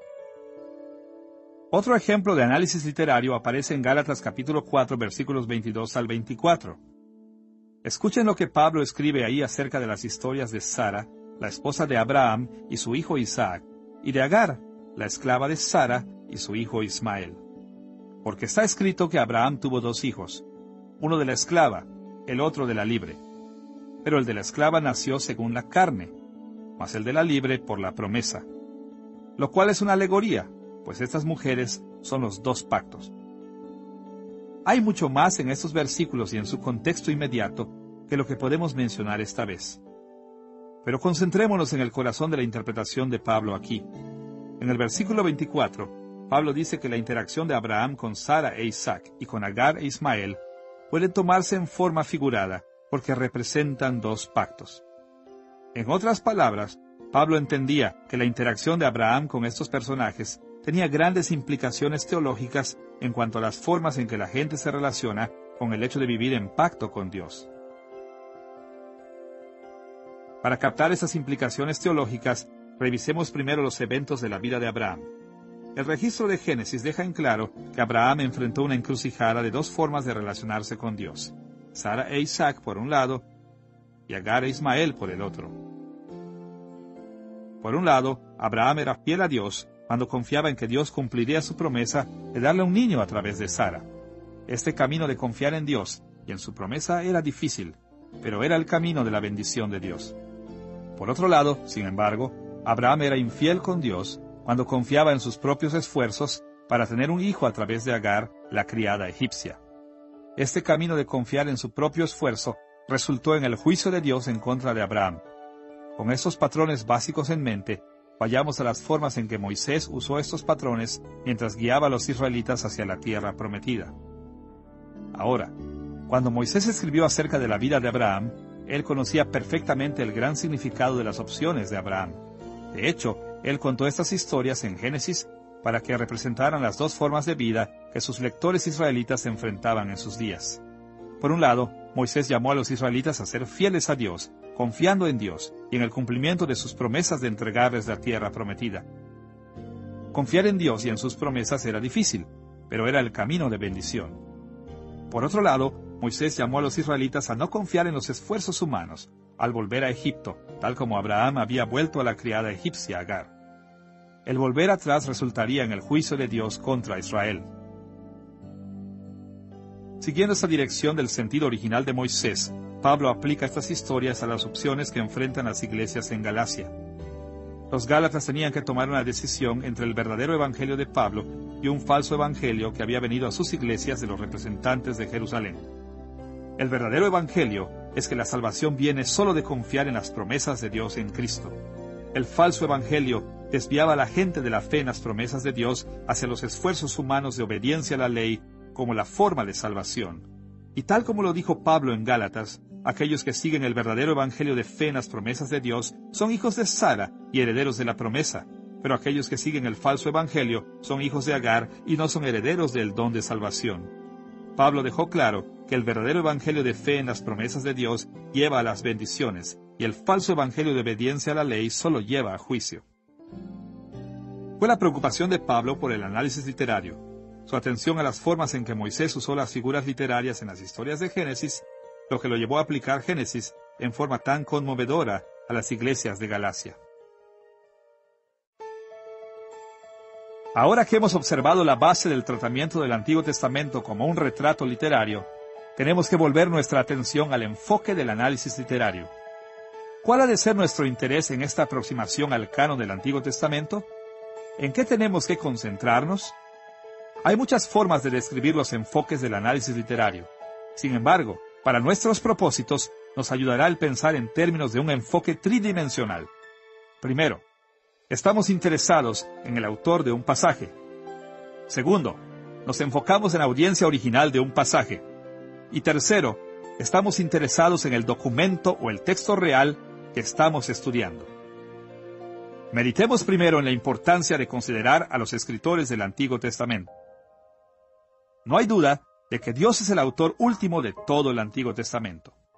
Otro ejemplo de análisis literario aparece en Gálatas capítulo cuatro, versículos veintidós al veinticuatro. Escuchen lo que Pablo escribe ahí acerca de las historias de Sara, la esposa de Abraham y su hijo Isaac, y de Agar, la esclava de Sara y su hijo Ismael. Porque está escrito que Abraham tuvo dos hijos, uno de la esclava, el otro de la libre. Pero el de la esclava nació según la carne, mas el de la libre por la promesa. Lo cual es una alegoría, pues estas mujeres son los dos pactos. Hay mucho más en estos versículos y en su contexto inmediato que lo que podemos mencionar esta vez. Pero concentrémonos en el corazón de la interpretación de Pablo aquí. En el versículo veinticuatro, Pablo dice que la interacción de Abraham con Sara e Isaac y con Agar e Ismael puede tomarse en forma figurada porque representan dos pactos. En otras palabras, Pablo entendía que la interacción de Abraham con estos personajes tenía grandes implicaciones teológicas en cuanto a las formas en que la gente se relaciona con el hecho de vivir en pacto con Dios. Para captar esas implicaciones teológicas, revisemos primero los eventos de la vida de Abraham. El registro de Génesis deja en claro que Abraham enfrentó una encrucijada de dos formas de relacionarse con Dios: Sara e Isaac por un lado, y Agar e Ismael por el otro. Por un lado, Abraham era fiel a Dios cuando confiaba en que Dios cumpliría su promesa de darle un niño a través de Sara. Este camino de confiar en Dios y en su promesa era difícil, pero era el camino de la bendición de Dios. Por otro lado, sin embargo, Abraham era infiel con Dios cuando confiaba en sus propios esfuerzos para tener un hijo a través de Agar, la criada egipcia. Este camino de confiar en su propio esfuerzo resultó en el juicio de Dios en contra de Abraham. Con estos patrones básicos en mente, vayamos a las formas en que Moisés usó estos patrones mientras guiaba a los israelitas hacia la tierra prometida. Ahora, cuando Moisés escribió acerca de la vida de Abraham, él conocía perfectamente el gran significado de las opciones de Abraham. De hecho, él contó estas historias en Génesis para que representaran las dos formas de vida que sus lectores israelitas enfrentaban en sus días. Por un lado, Moisés llamó a los israelitas a ser fieles a Dios, confiando en Dios y en el cumplimiento de sus promesas de entregarles la tierra prometida. Confiar en Dios y en sus promesas era difícil, pero era el camino de bendición. Por otro lado, Moisés llamó a los israelitas a no confiar en los esfuerzos humanos al volver a Egipto, tal como Abraham había vuelto a la criada egipcia Agar. El volver atrás resultaría en el juicio de Dios contra Israel. Siguiendo esta dirección del sentido original de Moisés, Pablo aplica estas historias a las opciones que enfrentan las iglesias en Galacia. Los gálatas tenían que tomar una decisión entre el verdadero evangelio de Pablo y un falso evangelio que había venido a sus iglesias de los representantes de Jerusalén. El verdadero evangelio es que la salvación viene solo de confiar en las promesas de Dios en Cristo. El falso evangelio desviaba a la gente de la fe en las promesas de Dios hacia los esfuerzos humanos de obediencia a la ley como la forma de salvación. Y tal como lo dijo Pablo en Gálatas, aquellos que siguen el verdadero evangelio de fe en las promesas de Dios son hijos de Sara y herederos de la promesa, pero aquellos que siguen el falso evangelio son hijos de Agar y no son herederos del don de salvación. Pablo dejó claro que el verdadero evangelio de fe en las promesas de Dios lleva a las bendiciones, y el falso evangelio de obediencia a la ley solo lleva a juicio. Fue la preocupación de Pablo por el análisis literario, su atención a las formas en que Moisés usó las figuras literarias en las historias de Génesis, lo que lo llevó a aplicar Génesis en forma tan conmovedora a las iglesias de Galacia. Ahora que hemos observado la base del tratamiento del Antiguo Testamento como un retrato literario, tenemos que volver nuestra atención al enfoque del análisis literario. ¿Cuál ha de ser nuestro interés en esta aproximación al canon del Antiguo Testamento? ¿En qué tenemos que concentrarnos? Hay muchas formas de describir los enfoques del análisis literario. Sin embargo, para nuestros propósitos, nos ayudará el pensar en términos de un enfoque tridimensional. Primero, estamos interesados en el autor de un pasaje. Segundo, nos enfocamos en la audiencia original de un pasaje. Y tercero, estamos interesados en el documento o el texto real que estamos estudiando. Meditemos primero en la importancia de considerar a los escritores del Antiguo Testamento. No hay duda de que Dios es el autor último de todo el Antiguo Testamento.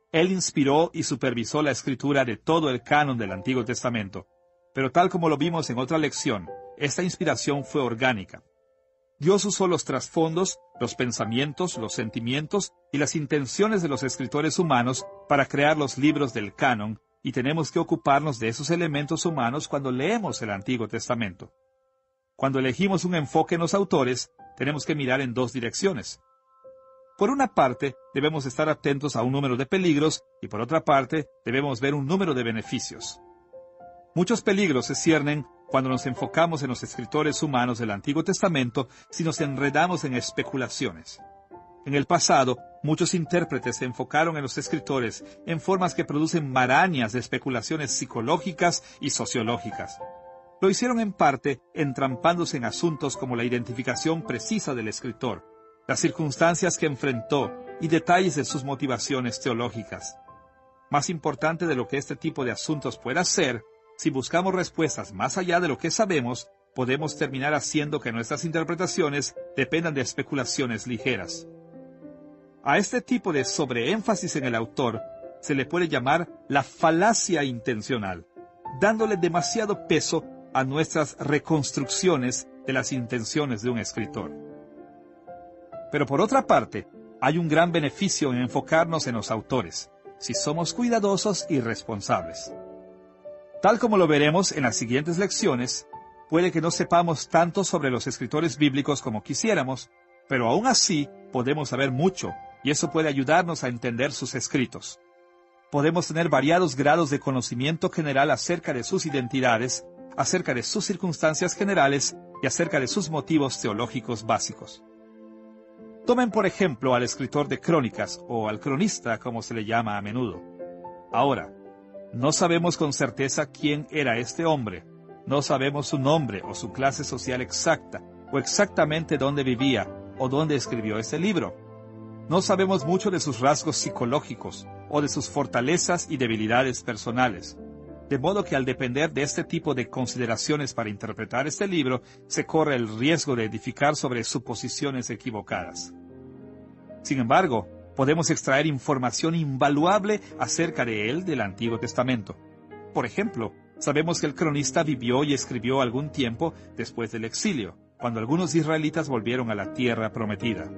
Él inspiró y supervisó la escritura de todo el canon del Antiguo Testamento. Pero tal como lo vimos en otra lección, esta inspiración fue orgánica. Dios usó los trasfondos, los pensamientos, los sentimientos y las intenciones de los escritores humanos para crear los libros del canon, y tenemos que ocuparnos de esos elementos humanos cuando leemos el Antiguo Testamento. Cuando elegimos un enfoque en los autores, tenemos que mirar en dos direcciones. Por una parte, debemos estar atentos a un número de peligros, y por otra parte, debemos ver un número de beneficios. Muchos peligros se ciernen cuando nos enfocamos en los escritores humanos del Antiguo Testamento si nos enredamos en especulaciones. En el pasado, muchos intérpretes se enfocaron en los escritores en formas que producen marañas de especulaciones psicológicas y sociológicas. Lo hicieron en parte entrampándose en asuntos como la identificación precisa del escritor, las circunstancias que enfrentó y detalles de sus motivaciones teológicas. Más importante de lo que este tipo de asuntos pueda ser, si buscamos respuestas más allá de lo que sabemos, podemos terminar haciendo que nuestras interpretaciones dependan de especulaciones ligeras. A este tipo de sobreénfasis en el autor se le puede llamar la falacia intencional, dándole demasiado peso a nuestras reconstrucciones de las intenciones de un escritor. Pero por otra parte, hay un gran beneficio en enfocarnos en los autores, si somos cuidadosos y responsables. Tal como lo veremos en las siguientes lecciones, puede que no sepamos tanto sobre los escritores bíblicos como quisiéramos, pero aún así podemos saber mucho, y eso puede ayudarnos a entender sus escritos. Podemos tener variados grados de conocimiento general acerca de sus identidades, acerca de sus circunstancias generales y acerca de sus motivos teológicos básicos. Tomen por ejemplo al escritor de crónicas, o al cronista como se le llama a menudo. Ahora, no sabemos con certeza quién era este hombre, no sabemos su nombre o su clase social exacta, o exactamente dónde vivía, o dónde escribió este libro. No sabemos mucho de sus rasgos psicológicos, o de sus fortalezas y debilidades personales. De modo que al depender de este tipo de consideraciones para interpretar este libro, se corre el riesgo de edificar sobre suposiciones equivocadas. Sin embargo, podemos extraer información invaluable acerca de él del Antiguo Testamento. Por ejemplo, sabemos que el cronista vivió y escribió algún tiempo después del exilio, cuando algunos israelitas volvieron a la tierra prometida.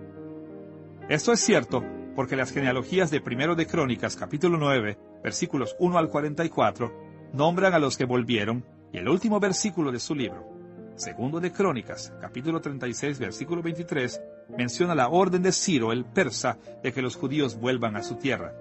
Esto es cierto porque las genealogías de Primero de Crónicas, capítulo nueve, versículos uno al cuarenta y cuatro, nombran a los que volvieron, y el último versículo de su libro, Segundo de Crónicas, capítulo treinta y seis, versículo veintitrés, menciona la orden de Ciro, el persa, de que los judíos vuelvan a su tierra.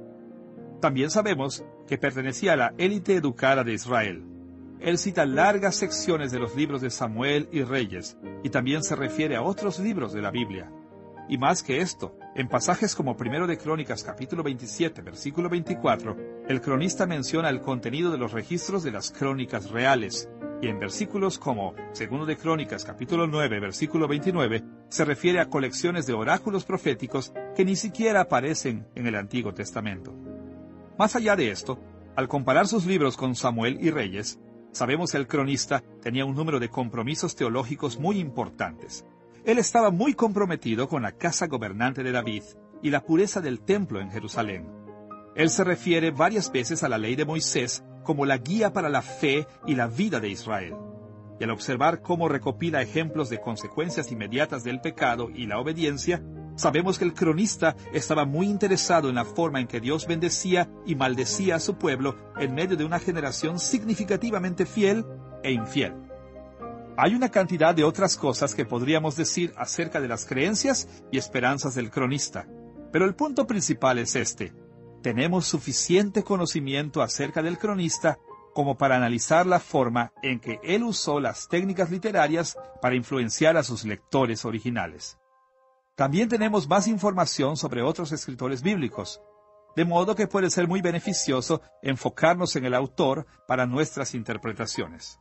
También sabemos que pertenecía a la élite educada de Israel. Él cita largas secciones de los libros de Samuel y Reyes, y también se refiere a otros libros de la Biblia. Y más que esto, en pasajes como Primero de Crónicas, capítulo veintisiete, versículo veinticuatro, el cronista menciona el contenido de los registros de las crónicas reales, y en versículos como Segundo de Crónicas, capítulo nueve, versículo veintinueve, se refiere a colecciones de oráculos proféticos que ni siquiera aparecen en el Antiguo Testamento. Más allá de esto, al comparar sus libros con Samuel y Reyes, sabemos que el cronista tenía un número de compromisos teológicos muy importantes. Él estaba muy comprometido con la casa gobernante de David y la pureza del templo en Jerusalén. Él se refiere varias veces a la ley de Moisés como la guía para la fe y la vida de Israel. Y al observar cómo recopila ejemplos de consecuencias inmediatas del pecado y la obediencia, sabemos que el cronista estaba muy interesado en la forma en que Dios bendecía y maldecía a su pueblo en medio de una generación significativamente fiel e infiel. Hay una cantidad de otras cosas que podríamos decir acerca de las creencias y esperanzas del cronista, pero el punto principal es este. Tenemos suficiente conocimiento acerca del cronista como para analizar la forma en que él usó las técnicas literarias para influenciar a sus lectores originales. También tenemos más información sobre otros escritores bíblicos, de modo que puede ser muy beneficioso enfocarnos en el autor para nuestras interpretaciones.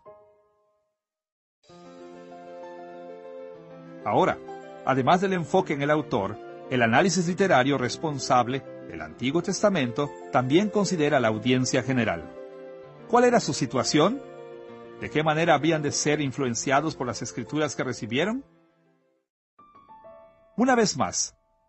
Ahora, además del enfoque en el autor, el análisis literario responsable del Antiguo Testamento también considera la audiencia general. ¿Cuál era su situación? ¿De qué manera habían de ser influenciados por las escrituras que recibieron? Una vez más,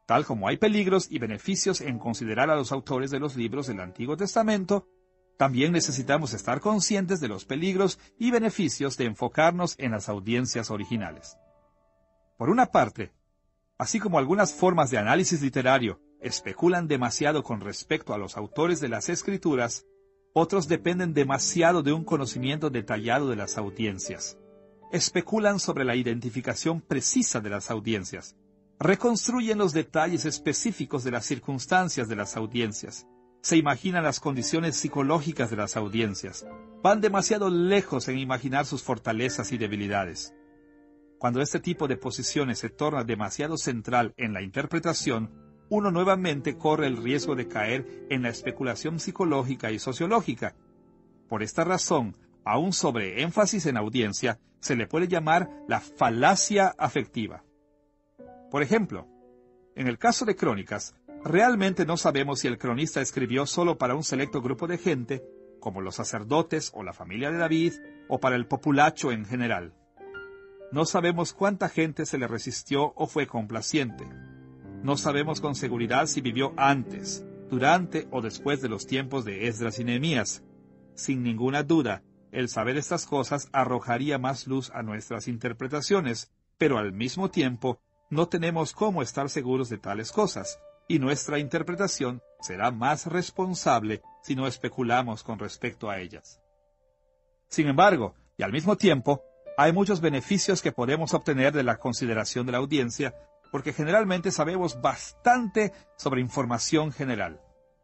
Tal como hay peligros y beneficios en considerar a los autores de los libros del Antiguo Testamento, también necesitamos estar conscientes de los peligros y beneficios de enfocarnos en las audiencias originales. Por una parte, así como algunas formas de análisis literario especulan demasiado con respecto a los autores de las Escrituras, otros dependen demasiado de un conocimiento detallado de las audiencias. Especulan sobre la identificación precisa de las audiencias. Reconstruyen los detalles específicos de las circunstancias de las audiencias. Se imaginan las condiciones psicológicas de las audiencias. Van demasiado lejos en imaginar sus fortalezas y debilidades. Cuando este tipo de posiciones se torna demasiado central en la interpretación, uno nuevamente corre el riesgo de caer en la especulación psicológica y sociológica. Por esta razón, a un sobreénfasis en audiencia se le puede llamar la falacia afectiva. Por ejemplo, en el caso de Crónicas, realmente no sabemos si el cronista escribió solo para un selecto grupo de gente, como los sacerdotes o la familia de David, o para el populacho en general. No sabemos cuánta gente se le resistió o fue complaciente. No sabemos con seguridad si vivió antes, durante o después de los tiempos de Esdras y Nehemías. Sin ninguna duda, el saber estas cosas arrojaría más luz a nuestras interpretaciones, pero al mismo tiempo, no tenemos cómo estar seguros de tales cosas, y nuestra interpretación será más responsable si no especulamos con respecto a ellas. Sin embargo, y al mismo tiempo, hay muchos beneficios que podemos obtener de la consideración de la audiencia, porque generalmente sabemos bastante sobre información general.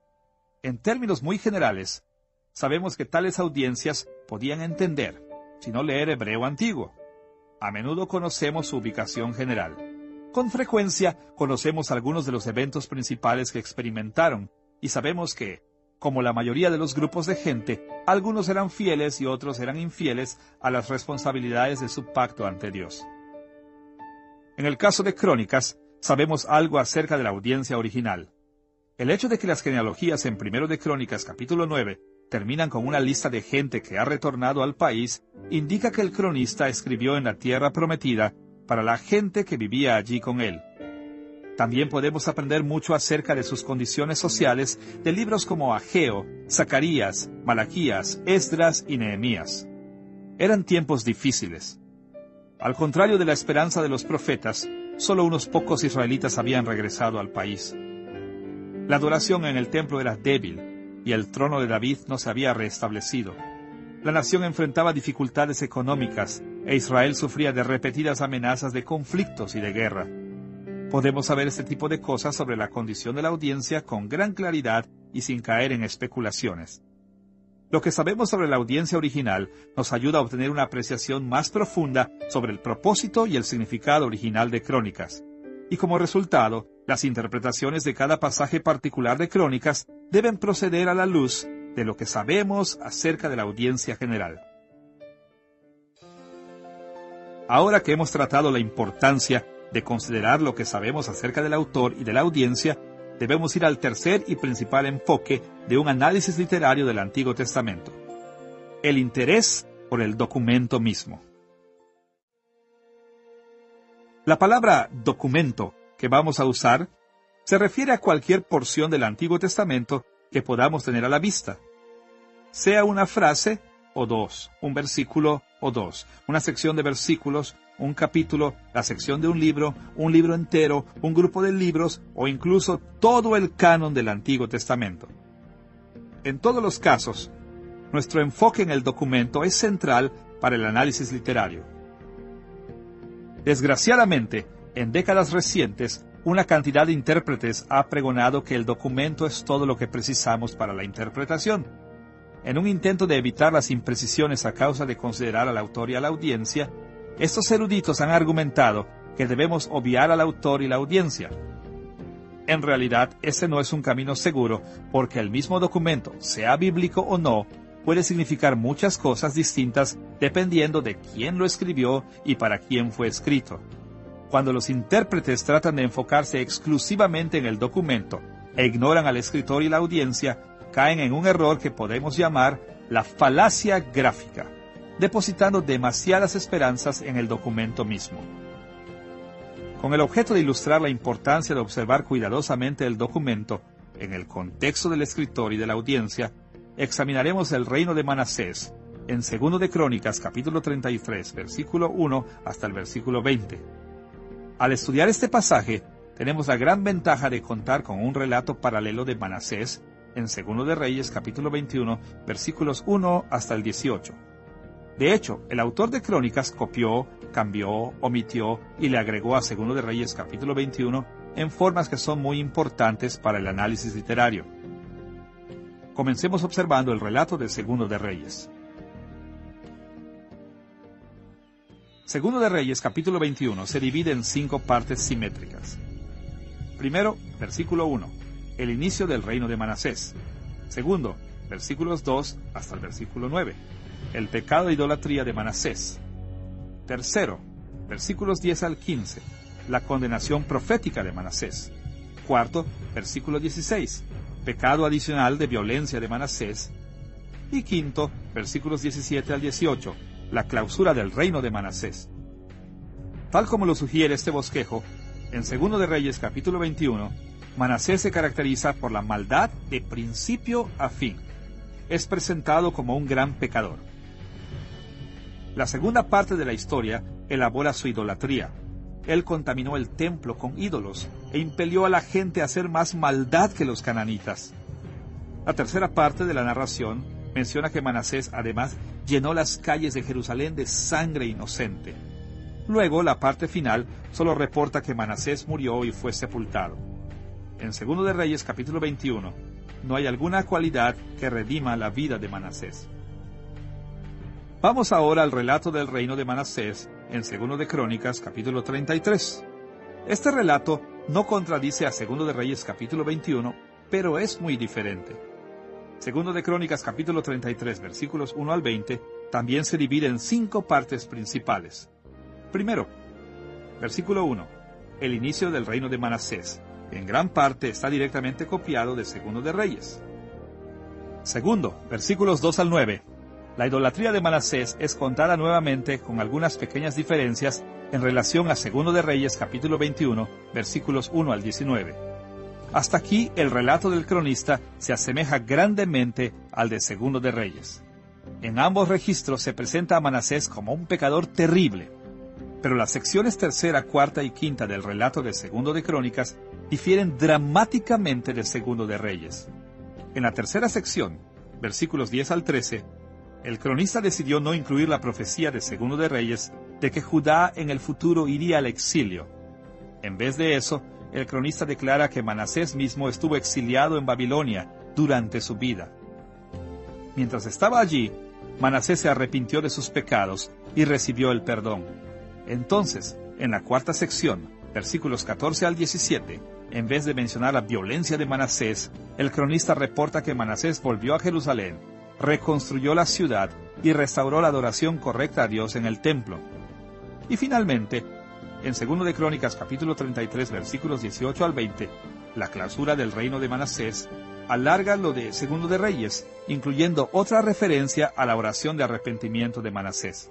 En términos muy generales, sabemos que tales audiencias podían entender, si no leer hebreo antiguo. A menudo conocemos su ubicación general. Con frecuencia conocemos algunos de los eventos principales que experimentaron, y sabemos que, como la mayoría de los grupos de gente, algunos eran fieles y otros eran infieles a las responsabilidades de su pacto ante Dios. En el caso de Crónicas, sabemos algo acerca de la audiencia original. El hecho de que las genealogías en Primero de Crónicas capítulo nueve terminan con una lista de gente que ha retornado al país, indica que el cronista escribió en la tierra prometida para la gente que vivía allí con él. También podemos aprender mucho acerca de sus condiciones sociales de libros como Ageo, Zacarías, Malaquías, Esdras y Nehemías. Eran tiempos difíciles. Al contrario de la esperanza de los profetas, solo unos pocos israelitas habían regresado al país. La adoración en el templo era débil, y el trono de David no se había restablecido. La nación enfrentaba dificultades económicas, e Israel sufría de repetidas amenazas de conflictos y de guerra. Podemos saber este tipo de cosas sobre la condición de la audiencia con gran claridad y sin caer en especulaciones. Lo que sabemos sobre la audiencia original nos ayuda a obtener una apreciación más profunda sobre el propósito y el significado original de Crónicas. Y como resultado, las interpretaciones de cada pasaje particular de Crónicas deben proceder a la luz de lo que sabemos acerca de la audiencia general. Ahora que hemos tratado la importancia de considerar lo que sabemos acerca del autor y de la audiencia, debemos ir al tercer y principal enfoque de un análisis literario del Antiguo Testamento: el interés por el documento mismo. La palabra documento que vamos a usar se refiere a cualquier porción del Antiguo Testamento que podamos tener a la vista, sea una frase o dos, un versículo o dos, una sección de versículos, un capítulo, la sección de un libro, un libro entero, un grupo de libros o incluso todo el canon del Antiguo Testamento. En todos los casos, nuestro enfoque en el documento es central para el análisis literario. Desgraciadamente, en décadas recientes, una cantidad de intérpretes ha pregonado que el documento es todo lo que precisamos para la interpretación. En un intento de evitar las imprecisiones a causa de considerar al autor y a la audiencia, estos eruditos han argumentado que debemos obviar al autor y la audiencia. En realidad, ese no es un camino seguro, porque el mismo documento, sea bíblico o no, puede significar muchas cosas distintas dependiendo de quién lo escribió y para quién fue escrito. Cuando los intérpretes tratan de enfocarse exclusivamente en el documento e ignoran al escritor y la audiencia, caen en un error que podemos llamar la falacia gráfica, depositando demasiadas esperanzas en el documento mismo. Con el objeto de ilustrar la importancia de observar cuidadosamente el documento, en el contexto del escritor y de la audiencia, examinaremos el reino de Manasés, en Segundo de Crónicas, capítulo treinta y tres, versículo uno hasta el versículo veinte. Al estudiar este pasaje, tenemos la gran ventaja de contar con un relato paralelo de Manasés, en Segundo de Reyes, capítulo veintiuno, versículos uno hasta el dieciocho. De hecho, el autor de Crónicas copió, cambió, omitió y le agregó a Segundo de Reyes, capítulo veintiuno, en formas que son muy importantes para el análisis literario. Comencemos observando el relato de Segundo de Reyes. Segundo de Reyes, capítulo veintiuno, se divide en cinco partes simétricas. Primero, versículo uno, el inicio del reino de Manasés. Segundo, versículos dos hasta el versículo nueve, el pecado de idolatría de Manasés. Tercero, versículos diez al quince, la condenación profética de Manasés. Cuarto, versículo dieciséis, pecado adicional de violencia de Manasés. Y quinto, versículos diecisiete al dieciocho, la clausura del reino de Manasés. Tal como lo sugiere este bosquejo, en Segundo de Reyes capítulo veintiuno, Manasés se caracteriza por la maldad de principio a fin. Es presentado como un gran pecador. La segunda parte de la historia elabora su idolatría. Él contaminó el templo con ídolos e impelió a la gente a hacer más maldad que los cananitas. La tercera parte de la narración menciona que Manasés además llenó las calles de Jerusalén de sangre inocente. Luego, la parte final solo reporta que Manasés murió y fue sepultado. En Segundo de Reyes capítulo veintiuno, no hay alguna cualidad que redima la vida de Manasés. Vamos ahora al relato del reino de Manasés en Segundo de Crónicas capítulo treinta y tres. Este relato no contradice a Segundo de Reyes capítulo veintiuno, pero es muy diferente. Segundo de Crónicas capítulo treinta y tres, versículos uno al veinte, también se divide en cinco partes principales. Primero, versículo uno, el inicio del reino de Manasés. En gran parte está directamente copiado de Segundo de Reyes. Segundo, versículos dos al nueve. La idolatría de Manasés es contada nuevamente con algunas pequeñas diferencias en relación a Segundo de Reyes capítulo veintiuno, versículos uno al diecinueve. Hasta aquí el relato del cronista se asemeja grandemente al de Segundo de Reyes. En ambos registros se presenta a Manasés como un pecador terrible, pero las secciones tercera, cuarta y quinta del relato de Segundo de Crónicas difieren dramáticamente de Segundo de Reyes. En la tercera sección, versículos diez al trece, el cronista decidió no incluir la profecía de Segundo de Reyes de que Judá en el futuro iría al exilio. En vez de eso, el cronista declara que Manasés mismo estuvo exiliado en Babilonia durante su vida. Mientras estaba allí, Manasés se arrepintió de sus pecados y recibió el perdón. Entonces, en la cuarta sección, versículos catorce al diecisiete, en vez de mencionar la violencia de Manasés, el cronista reporta que Manasés volvió a Jerusalén, reconstruyó la ciudad y restauró la adoración correcta a Dios en el templo. Y finalmente, en Segundo de Crónicas capítulo treinta y tres, versículos dieciocho al veinte, la clausura del reino de Manasés alarga lo de Segundo de Reyes, incluyendo otra referencia a la oración de arrepentimiento de Manasés.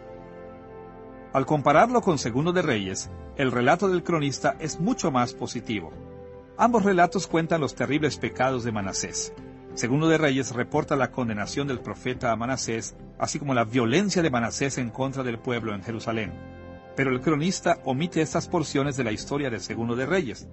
Al compararlo con Segundo de Reyes, el relato del cronista es mucho más positivo. Ambos relatos cuentan los terribles pecados de Manasés. Segundo de Reyes reporta la condenación del profeta a Manasés, así como la violencia de Manasés en contra del pueblo en Jerusalén. Pero el cronista omite estas porciones de la historia de Segundo de Reyes.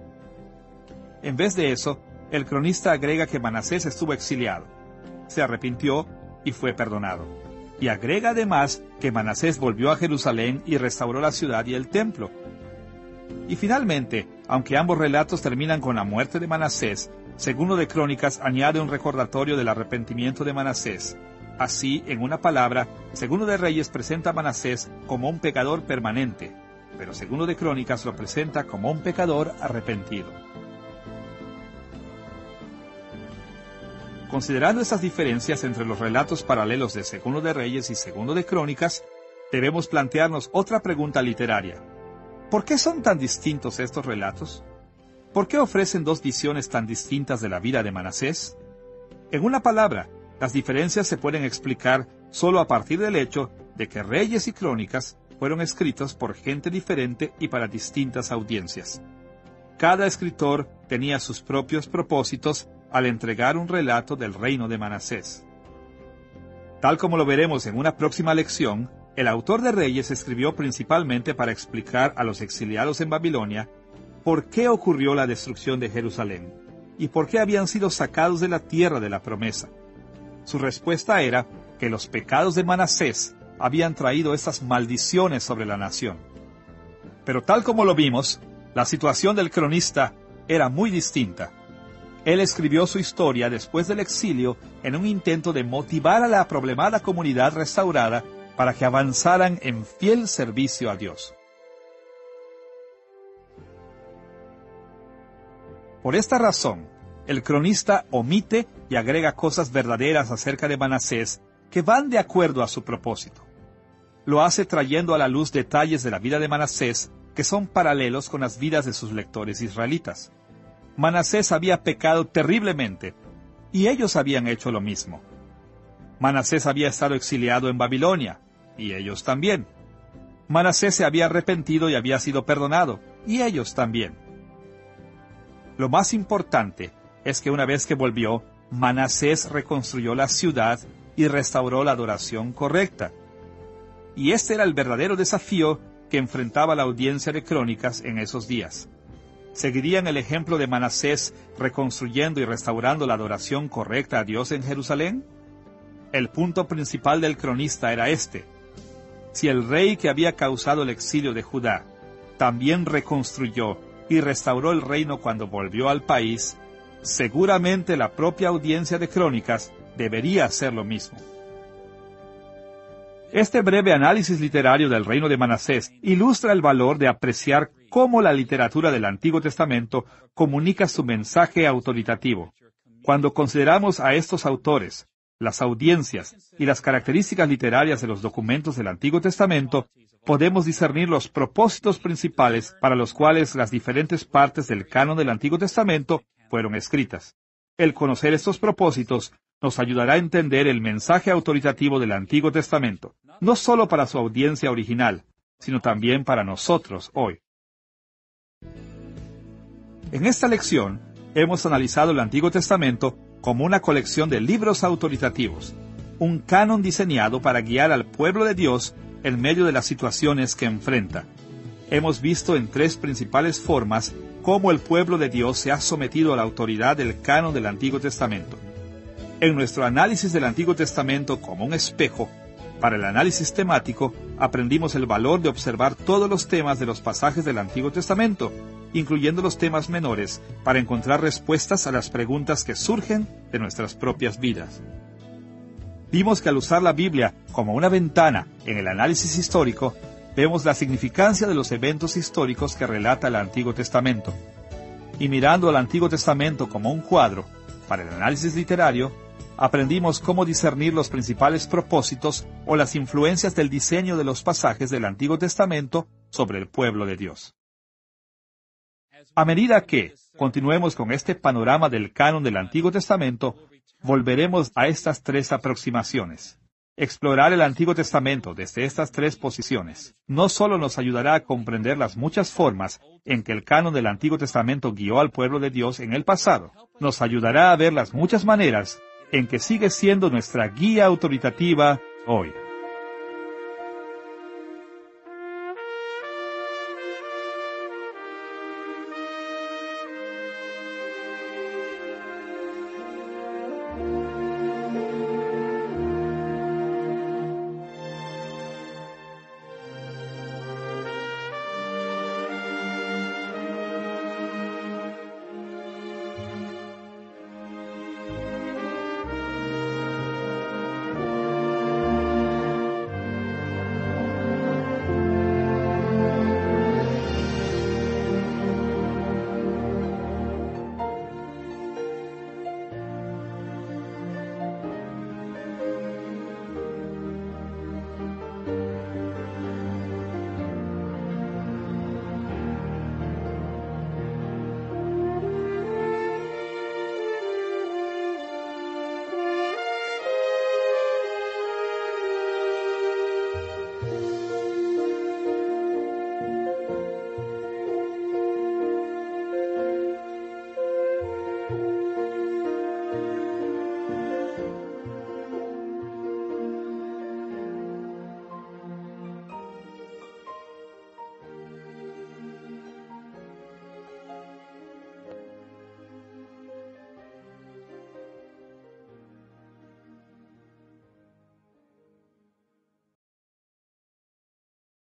En vez de eso, el cronista agrega que Manasés estuvo exiliado, se arrepintió y fue perdonado. Y agrega además que Manasés volvió a Jerusalén y restauró la ciudad y el templo. Y finalmente, aunque ambos relatos terminan con la muerte de Manasés, Segundo de Crónicas añade un recordatorio del arrepentimiento de Manasés. Así, en una palabra, Segundo de Reyes presenta a Manasés como un pecador permanente, pero Segundo de Crónicas lo presenta como un pecador arrepentido. Considerando estas diferencias entre los relatos paralelos de Segundo de Reyes y Segundo de Crónicas, debemos plantearnos otra pregunta literaria. ¿Por qué son tan distintos estos relatos? ¿Por qué ofrecen dos visiones tan distintas de la vida de Manasés? En una palabra, las diferencias se pueden explicar solo a partir del hecho de que Reyes y Crónicas fueron escritos por gente diferente y para distintas audiencias. Cada escritor tenía sus propios propósitos al entregar un relato del reino de Manasés. Tal como lo veremos en una próxima lección, el autor de Reyes escribió principalmente para explicar a los exiliados en Babilonia por qué ocurrió la destrucción de Jerusalén y por qué habían sido sacados de la tierra de la promesa. Su respuesta era que los pecados de Manasés habían traído estas maldiciones sobre la nación. Pero tal como lo vimos, la situación del cronista era muy distinta. Él escribió su historia después del exilio en un intento de motivar a la problemada comunidad restaurada para que avanzaran en fiel servicio a Dios. Por esta razón, el cronista omite y agrega cosas verdaderas acerca de Manasés que van de acuerdo a su propósito. Lo hace trayendo a la luz detalles de la vida de Manasés que son paralelos con las vidas de sus lectores israelitas. Manasés había pecado terriblemente, y ellos habían hecho lo mismo. Manasés había estado exiliado en Babilonia, y ellos también. Manasés se había arrepentido y había sido perdonado, y ellos también. Lo más importante es que una vez que volvió, Manasés reconstruyó la ciudad y restauró la adoración correcta. Y este era el verdadero desafío que enfrentaba la audiencia de Crónicas en esos días. ¿Seguirían el ejemplo de Manasés reconstruyendo y restaurando la adoración correcta a Dios en Jerusalén? El punto principal del cronista era este: si el rey que había causado el exilio de Judá también reconstruyó y restauró el reino cuando volvió al país, seguramente la propia audiencia de Crónicas debería hacer lo mismo. Este breve análisis literario del reino de Manasés ilustra el valor de apreciar cómo la literatura del Antiguo Testamento comunica su mensaje autoritativo. Cuando consideramos a estos autores, las audiencias y las características literarias de los documentos del Antiguo Testamento, podemos discernir los propósitos principales para los cuales las diferentes partes del canon del Antiguo Testamento fueron escritas. El conocer estos propósitos nos ayudará a entender el mensaje autoritativo del Antiguo Testamento, no solo para su audiencia original, sino también para nosotros hoy. En esta lección, hemos analizado el Antiguo Testamento como una colección de libros autoritativos, un canon diseñado para guiar al pueblo de Dios en medio de las situaciones que enfrenta. Hemos visto en tres principales formas cómo el pueblo de Dios se ha sometido a la autoridad del canon del Antiguo Testamento. En nuestro análisis del Antiguo Testamento como un espejo, para el análisis temático, aprendimos el valor de observar todos los temas de los pasajes del Antiguo Testamento, incluyendo los temas menores, para encontrar respuestas a las preguntas que surgen de nuestras propias vidas. Vimos que al usar la Biblia como una ventana en el análisis histórico, vemos la significancia de los eventos históricos que relata el Antiguo Testamento. Y mirando al Antiguo Testamento como un cuadro, para el análisis literario, aprendimos cómo discernir los principales propósitos o las influencias del diseño de los pasajes del Antiguo Testamento sobre el pueblo de Dios. A medida que continuemos con este panorama del canon del Antiguo Testamento, volveremos a estas tres aproximaciones. Explorar el Antiguo Testamento desde estas tres posiciones no solo nos ayudará a comprender las muchas formas en que el canon del Antiguo Testamento guió al pueblo de Dios en el pasado, nos ayudará a ver las muchas maneras en que sigue siendo nuestra guía autoritativa hoy.